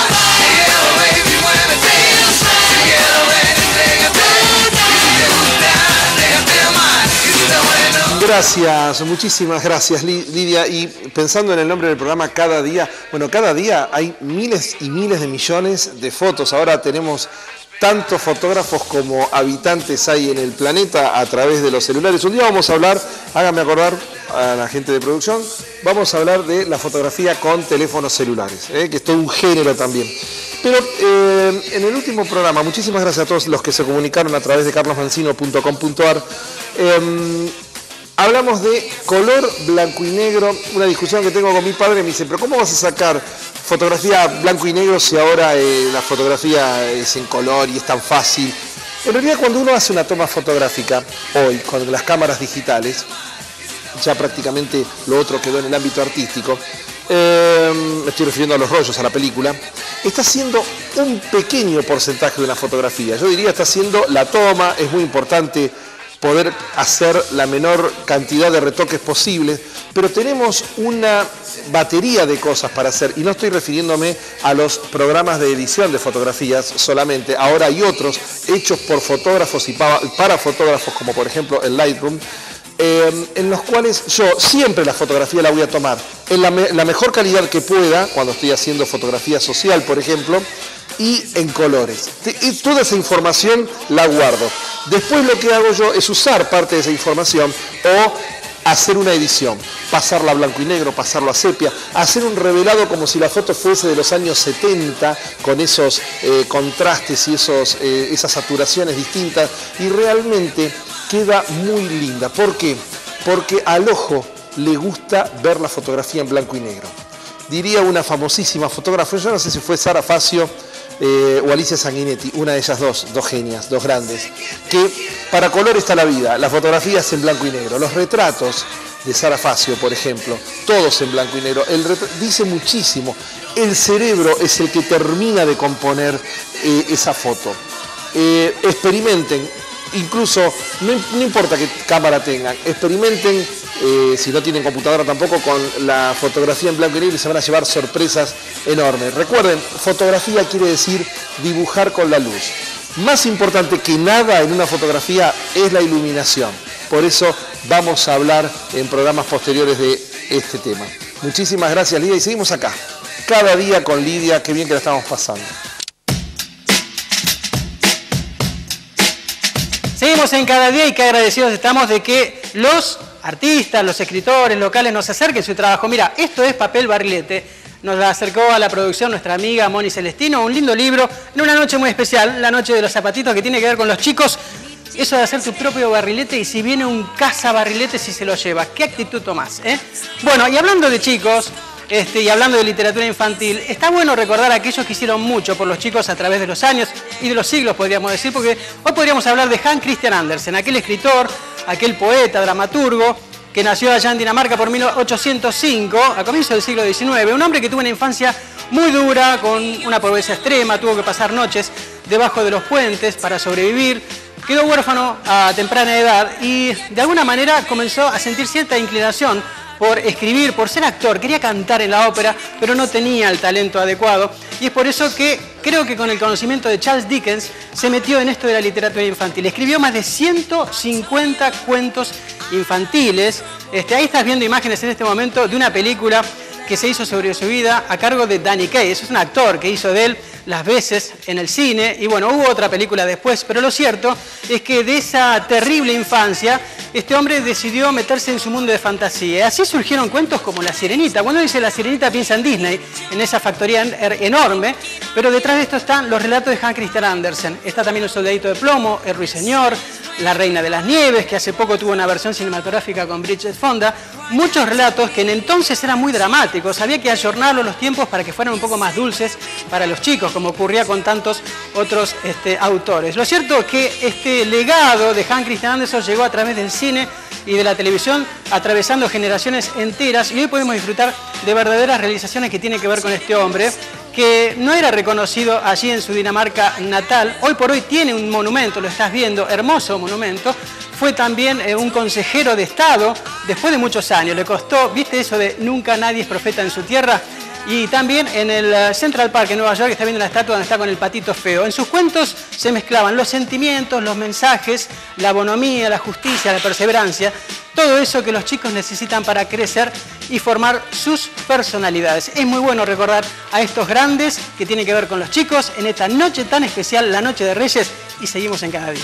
Gracias, muchísimas gracias Lidia. Y pensando en el nombre del programa Cada Día, bueno, cada día hay miles y miles de millones de fotos. Ahora tenemos tantos fotógrafos como habitantes hay en el planeta a través de los celulares. Un día vamos a hablar, háganme acordar a la gente de producción, vamos a hablar de la fotografía con teléfonos celulares, ¿eh? que es todo un género también. Pero eh, en el último programa, muchísimas gracias a todos los que se comunicaron a través de carlos mancino punto com punto ar, eh, hablamos de color, blanco y negro, una discusión que tengo con mi padre. Me dice, pero ¿cómo vas a sacar fotografía blanco y negro si ahora eh, la fotografía es en color y es tan fácil? En realidad, cuando uno hace una toma fotográfica, hoy, con las cámaras digitales, ya prácticamente lo otro quedó en el ámbito artístico, eh, me estoy refiriendo a los rollos, a la película, está haciendo un pequeño porcentaje de una fotografía. Yo diría, está haciendo la toma, es muy importante poder hacer la menor cantidad de retoques posibles, pero tenemos una batería de cosas para hacer, y no estoy refiriéndome a los programas de edición de fotografías solamente, ahora hay otros hechos por fotógrafos y para fotógrafos, como por ejemplo el Lightroom, eh, en los cuales yo siempre la fotografía la voy a tomar en la, me la mejor calidad que pueda, cuando estoy haciendo fotografía social, por ejemplo, y en colores. Y toda esa información la guardo. Después lo que hago yo es usar parte de esa información o hacer una edición, pasarla a blanco y negro, pasarlo a sepia, hacer un revelado como si la foto fuese de los años setenta, con esos eh, contrastes y esos, eh, esas saturaciones distintas, y realmente queda muy linda. ¿Por qué? Porque al ojo le gusta ver la fotografía en blanco y negro. Diría una famosísima fotógrafa, yo no sé si fue Sara Facio eh, o Alicia Sanguinetti, una de ellas dos, dos genias, dos grandes, que para color está la vida, la fotografía es en blanco y negro. Los retratos de Sara Facio, por ejemplo, todos en blanco y negro, el dice muchísimo. El cerebro es el que termina de componer eh, esa foto. Eh, experimenten, incluso, no, no importa qué cámara tengan, experimenten, eh, si no tienen computadora tampoco, con la fotografía en blanco y negro, y se van a llevar sorpresas enormes. Recuerden, fotografía quiere decir dibujar con la luz. Más importante que nada en una fotografía es la iluminación. Por eso vamos a hablar en programas posteriores de este tema. Muchísimas gracias, Lidia, y seguimos acá, cada día con Lidia. Qué bien que la estamos pasando. Seguimos en Cada Día, y qué agradecidos estamos de que los artistas, los escritores locales nos acerquen su trabajo. Mira, esto es Papel Barrilete. Nos la acercó a la producción nuestra amiga Moni Celestino, un lindo libro en una noche muy especial, la noche de los zapatitos, que tiene que ver con los chicos. Eso de hacer tu propio barrilete, y si viene un cazabarrilete, si se lo lleva. ¿Qué actitud tomás? ¿Eh? Bueno, y hablando de chicos, este, y hablando de literatura infantil, está bueno recordar a aquellos que hicieron mucho por los chicos a través de los años y de los siglos, podríamos decir, porque hoy podríamos hablar de Hans Christian Andersen, aquel escritor, aquel poeta, dramaturgo, que nació allá en Dinamarca por mil ochocientos cinco, a comienzos del siglo diecinueve, un hombre que tuvo una infancia muy dura, con una pobreza extrema, tuvo que pasar noches debajo de los puentes para sobrevivir, quedó huérfano a temprana edad y de alguna manera comenzó a sentir cierta inclinación por escribir, por ser actor, quería cantar en la ópera, pero no tenía el talento adecuado, y es por eso que creo que con el conocimiento de Charles Dickens se metió en esto de la literatura infantil. Escribió más de ciento cincuenta cuentos infantiles. Este, ahí estás viendo imágenes en este momento de una película que se hizo sobre su vida a cargo de Danny Kaye. Es un actor que hizo de él las veces en el cine, y bueno, hubo otra película después, pero lo cierto es que de esa terrible infancia este hombre decidió meterse en su mundo de fantasía. Y así surgieron cuentos como La Sirenita. Cuando dice La Sirenita piensa en Disney, en esa factoría enorme, pero detrás de esto están los relatos de Hans Christian Andersen. Está también El Soldadito de Plomo, El Ruiseñor, La Reina de las Nieves, que hace poco tuvo una versión cinematográfica con Bridget Fonda. Muchos relatos que en entonces eran muy dramáticos, había que ayornarlos los tiempos para que fueran un poco más dulces para los chicos, como ocurría con tantos otros este, autores. Lo cierto es que este legado de Hans Christian Andersen llegó a través del cine y de la televisión, atravesando generaciones enteras, y hoy podemos disfrutar de verdaderas realizaciones que tienen que ver con este hombre, que no era reconocido allí en su Dinamarca natal. Hoy por hoy tiene un monumento, lo estás viendo, hermoso monumento. Fue también eh, un consejero de Estado después de muchos años. Le costó, ¿viste eso de nunca nadie es profeta en su tierra? Y también en el Central Park en Nueva York, está viendo la estatua donde está con el patito feo. En sus cuentos se mezclaban los sentimientos, los mensajes, la bonomía, la justicia, la perseverancia, todo eso que los chicos necesitan para crecer y formar sus personalidades. Es muy bueno recordar a estos grandes que tienen que ver con los chicos en esta noche tan especial, la Noche de Reyes, y seguimos en Cada Día.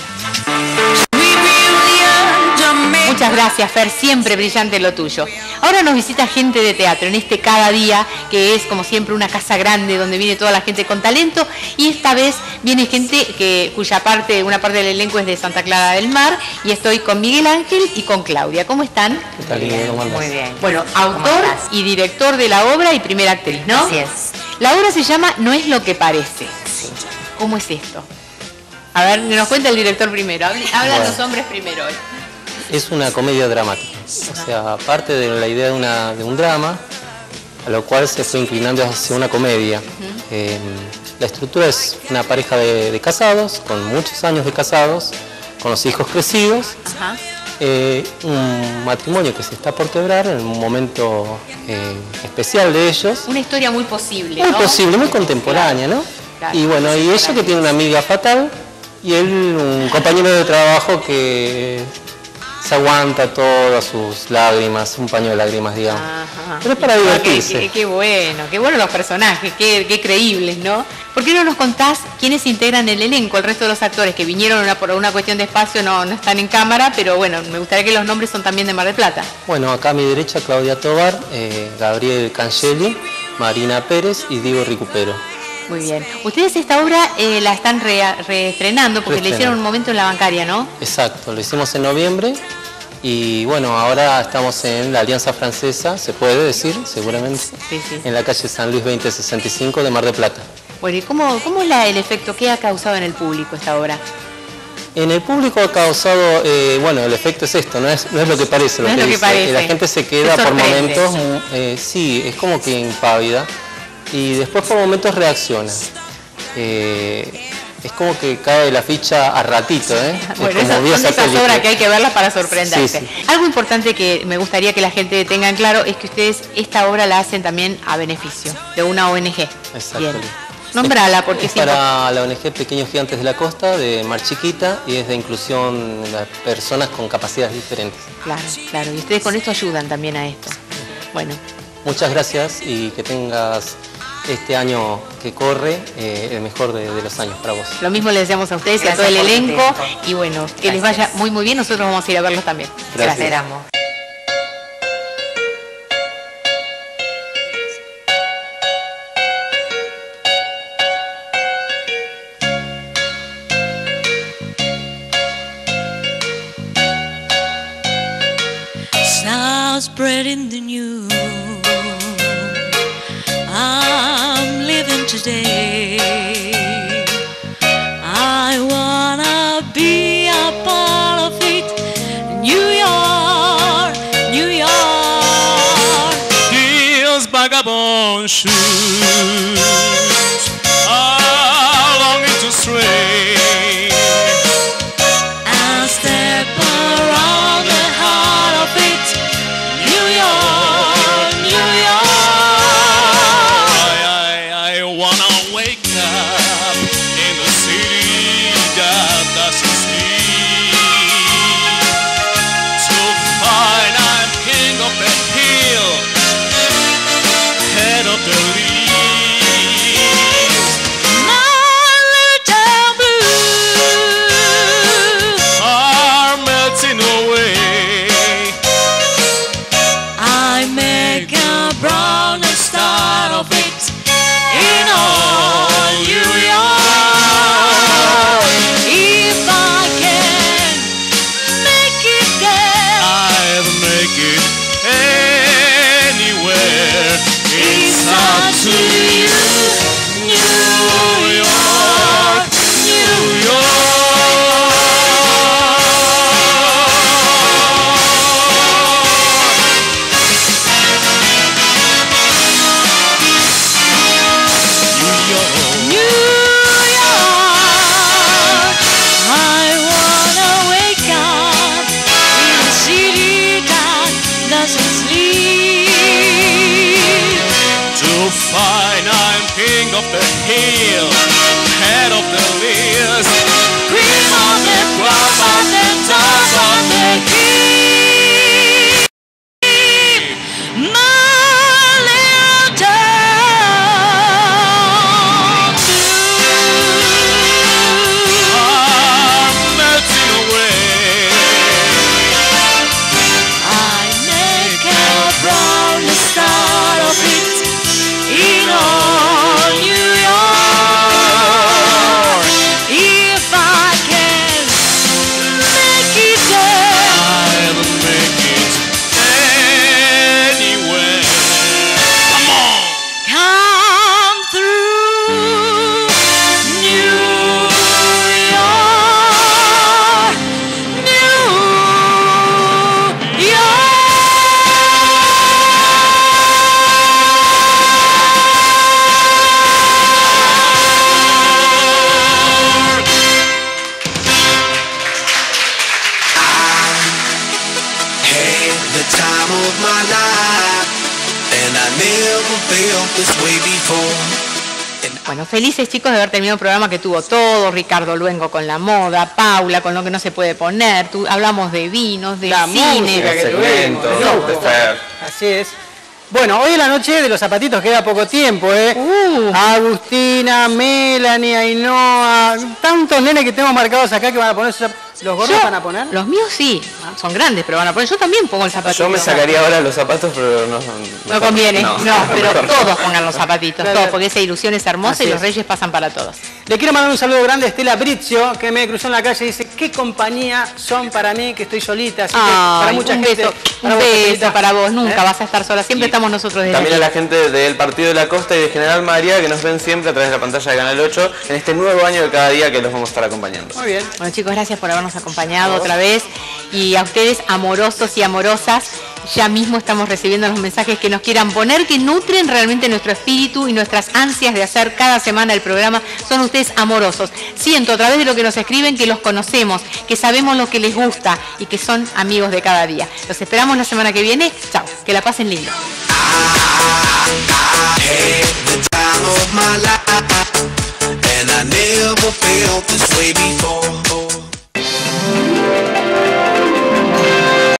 Muchas gracias, Fer, siempre brillante lo tuyo. Ahora nos visita gente de teatro en este Cada Día, que es como siempre una casa grande donde viene toda la gente con talento, y esta vez viene gente que, cuya parte, una parte del elenco es de Santa Clara del Mar, y estoy con Miguel Ángel y con Claudia. ¿Cómo están? ¿Qué tal, Lidia? ¿Cómo andas? Muy bien. Bueno, autor y director de la obra y primera actriz, ¿no? Así es. La obra se llama No es lo que parece. Sí. ¿Cómo es esto? A ver, nos cuenta el director primero. Hablan Bueno. los hombres primero hoy. Es una comedia dramática, o sea, parte de la idea de, una, de un drama, a lo cual se fue inclinando hacia una comedia. Eh, la estructura es una pareja de, de casados, con muchos años de casados, con los hijos crecidos. Ajá. Eh, un matrimonio que se está por quebrar en un momento eh, especial de ellos. Una historia muy posible, Muy ¿no? posible, muy contemporánea, ¿no? Claro. Y bueno, y ella que tiene una amiga fatal y él un compañero de trabajo que se aguanta todas sus lágrimas, un paño de lágrimas, digamos. Ajá. Pero es para Ah, divertirse. Qué, qué- qué bueno, qué bueno los personajes, qué, qué creíbles, ¿no? ¿Por qué no nos contás quiénes integran el elenco? El resto de los actores que vinieron una- por una cuestión de espacio no, no están en cámara, pero bueno, me gustaría que los nombres son también de Mar del Plata. Bueno, acá a mi derecha Claudia Tobar, eh, Gabriel Cangeli, Marina Pérez y Diego Ricupero. Muy bien. Ustedes esta obra eh, la están re- reestrenando porque le Reestrenan. hicieron un momento en la bancaria, ¿no? Exacto, lo hicimos en noviembre y bueno, ahora estamos en la Alianza Francesa, se puede decir, seguramente, Sí, sí. en la calle San Luis veinte sesenta y cinco de Mar del Plata. Bueno, ¿y cómo, cómo es la- el efecto? ¿Qué ha causado en el público esta obra? En el público ha causado, eh, bueno, el efecto es esto, no es, no es lo que parece, lo No es que lo que dice. parece. La gente se Se queda por sorprende. momentos, mm, eh, sí, es como que impávida y después por momentos reacciona. Eh, es como que cae la ficha a ratito, ¿eh? Es Bueno, como esas vía son esas satélite. obras que hay que verlas para sorprenderse. Sí, sí. Algo importante que me gustaría que la gente tenga en claro es que ustedes esta obra la hacen también a beneficio de una O N G. Exacto. Bien. Nombrala porque es es importante. para la O N G Pequeños Gigantes de la Costa, de Mar Chiquita, y es de inclusión de personas con capacidades diferentes. Claro, claro. Y ustedes con esto ayudan también a esto. Bueno, Muchas gracias y que tengas este año que corre eh, el mejor de, de los años para vos. lo mismo le deseamos a ustedes y a Gracias todo el por tu elenco. tiempo. Y bueno, que les vaya muy muy bien. Nosotros vamos a ir a verlos también. Gracias. Esperamos. Now spreading the news. I'm living today. I wanna be a part of it. New York, New York. These vagabond shoes are longing to stray and step around the heart of it. New York, New York. I, I, I wanna wake up in the city that doesn't sleep, to find I'm king of the hill, head of the leaves. My little blues are melting away. I make a brown start of it in all New York. If I can make it there, I'll make it anywhere. It's up to you, New York, New York. New York, I wanna wake up in a city that doesn't sleep, to find I'm king of the hill, head of the list, cream of the crop at the top of the heap. My little town are melting away. I make a brown start of it in all New York. If I can make it there, Bueno, felices chicos de haber terminado un programa que tuvo todo, Ricardo Luengo con la moda, Paula con lo que no se puede poner, tu, hablamos de vinos, de La cine. música que tuvimos. Así es. Bueno, hoy en la noche de los zapatitos queda poco tiempo, ¿eh? Uh. Agustina, Melanie, Ainhoa, tantos nenes que tenemos marcados acá que van a poner sus zap- ¿Los gorros Yo, van a poner? Los míos sí, son grandes, pero van a poner. Yo también pongo el zapatito. Yo me sacaría ahora los zapatos, pero no... No conviene, no, pero mejor. todos pongan los zapatitos, todos, porque esa ilusión es hermosa Así y los es. reyes pasan para todos. Le quiero mandar un saludo grande a Estela Brizio, que me cruzó en la calle y dice, qué compañía son para mí, que estoy solita. Así que para Ay, mucha un gente, beso, para un vos, beso Estelita. para vos, nunca ¿Eh? vas a estar sola, siempre estamos nosotros desde También a aquí. la gente del Partido de la Costa y de General María que nos ven siempre a través de la pantalla de Canal ocho en este nuevo año de cada día que los vamos a estar acompañando. Muy bien. Bueno chicos, gracias por habernos acompañado otra vez y a ustedes amorosos y amorosas, ya mismo estamos recibiendo los mensajes que nos quieran poner, que nutren realmente nuestro espíritu y nuestras ansias de hacer cada semana el programa. Son ustedes amorosos. Siento a través de lo que nos escriben que los conocemos, que sabemos lo que les gusta y que son amigos de cada día. Los esperamos la semana que viene. Chao, que la pasen lindo. Hey, the time of my life.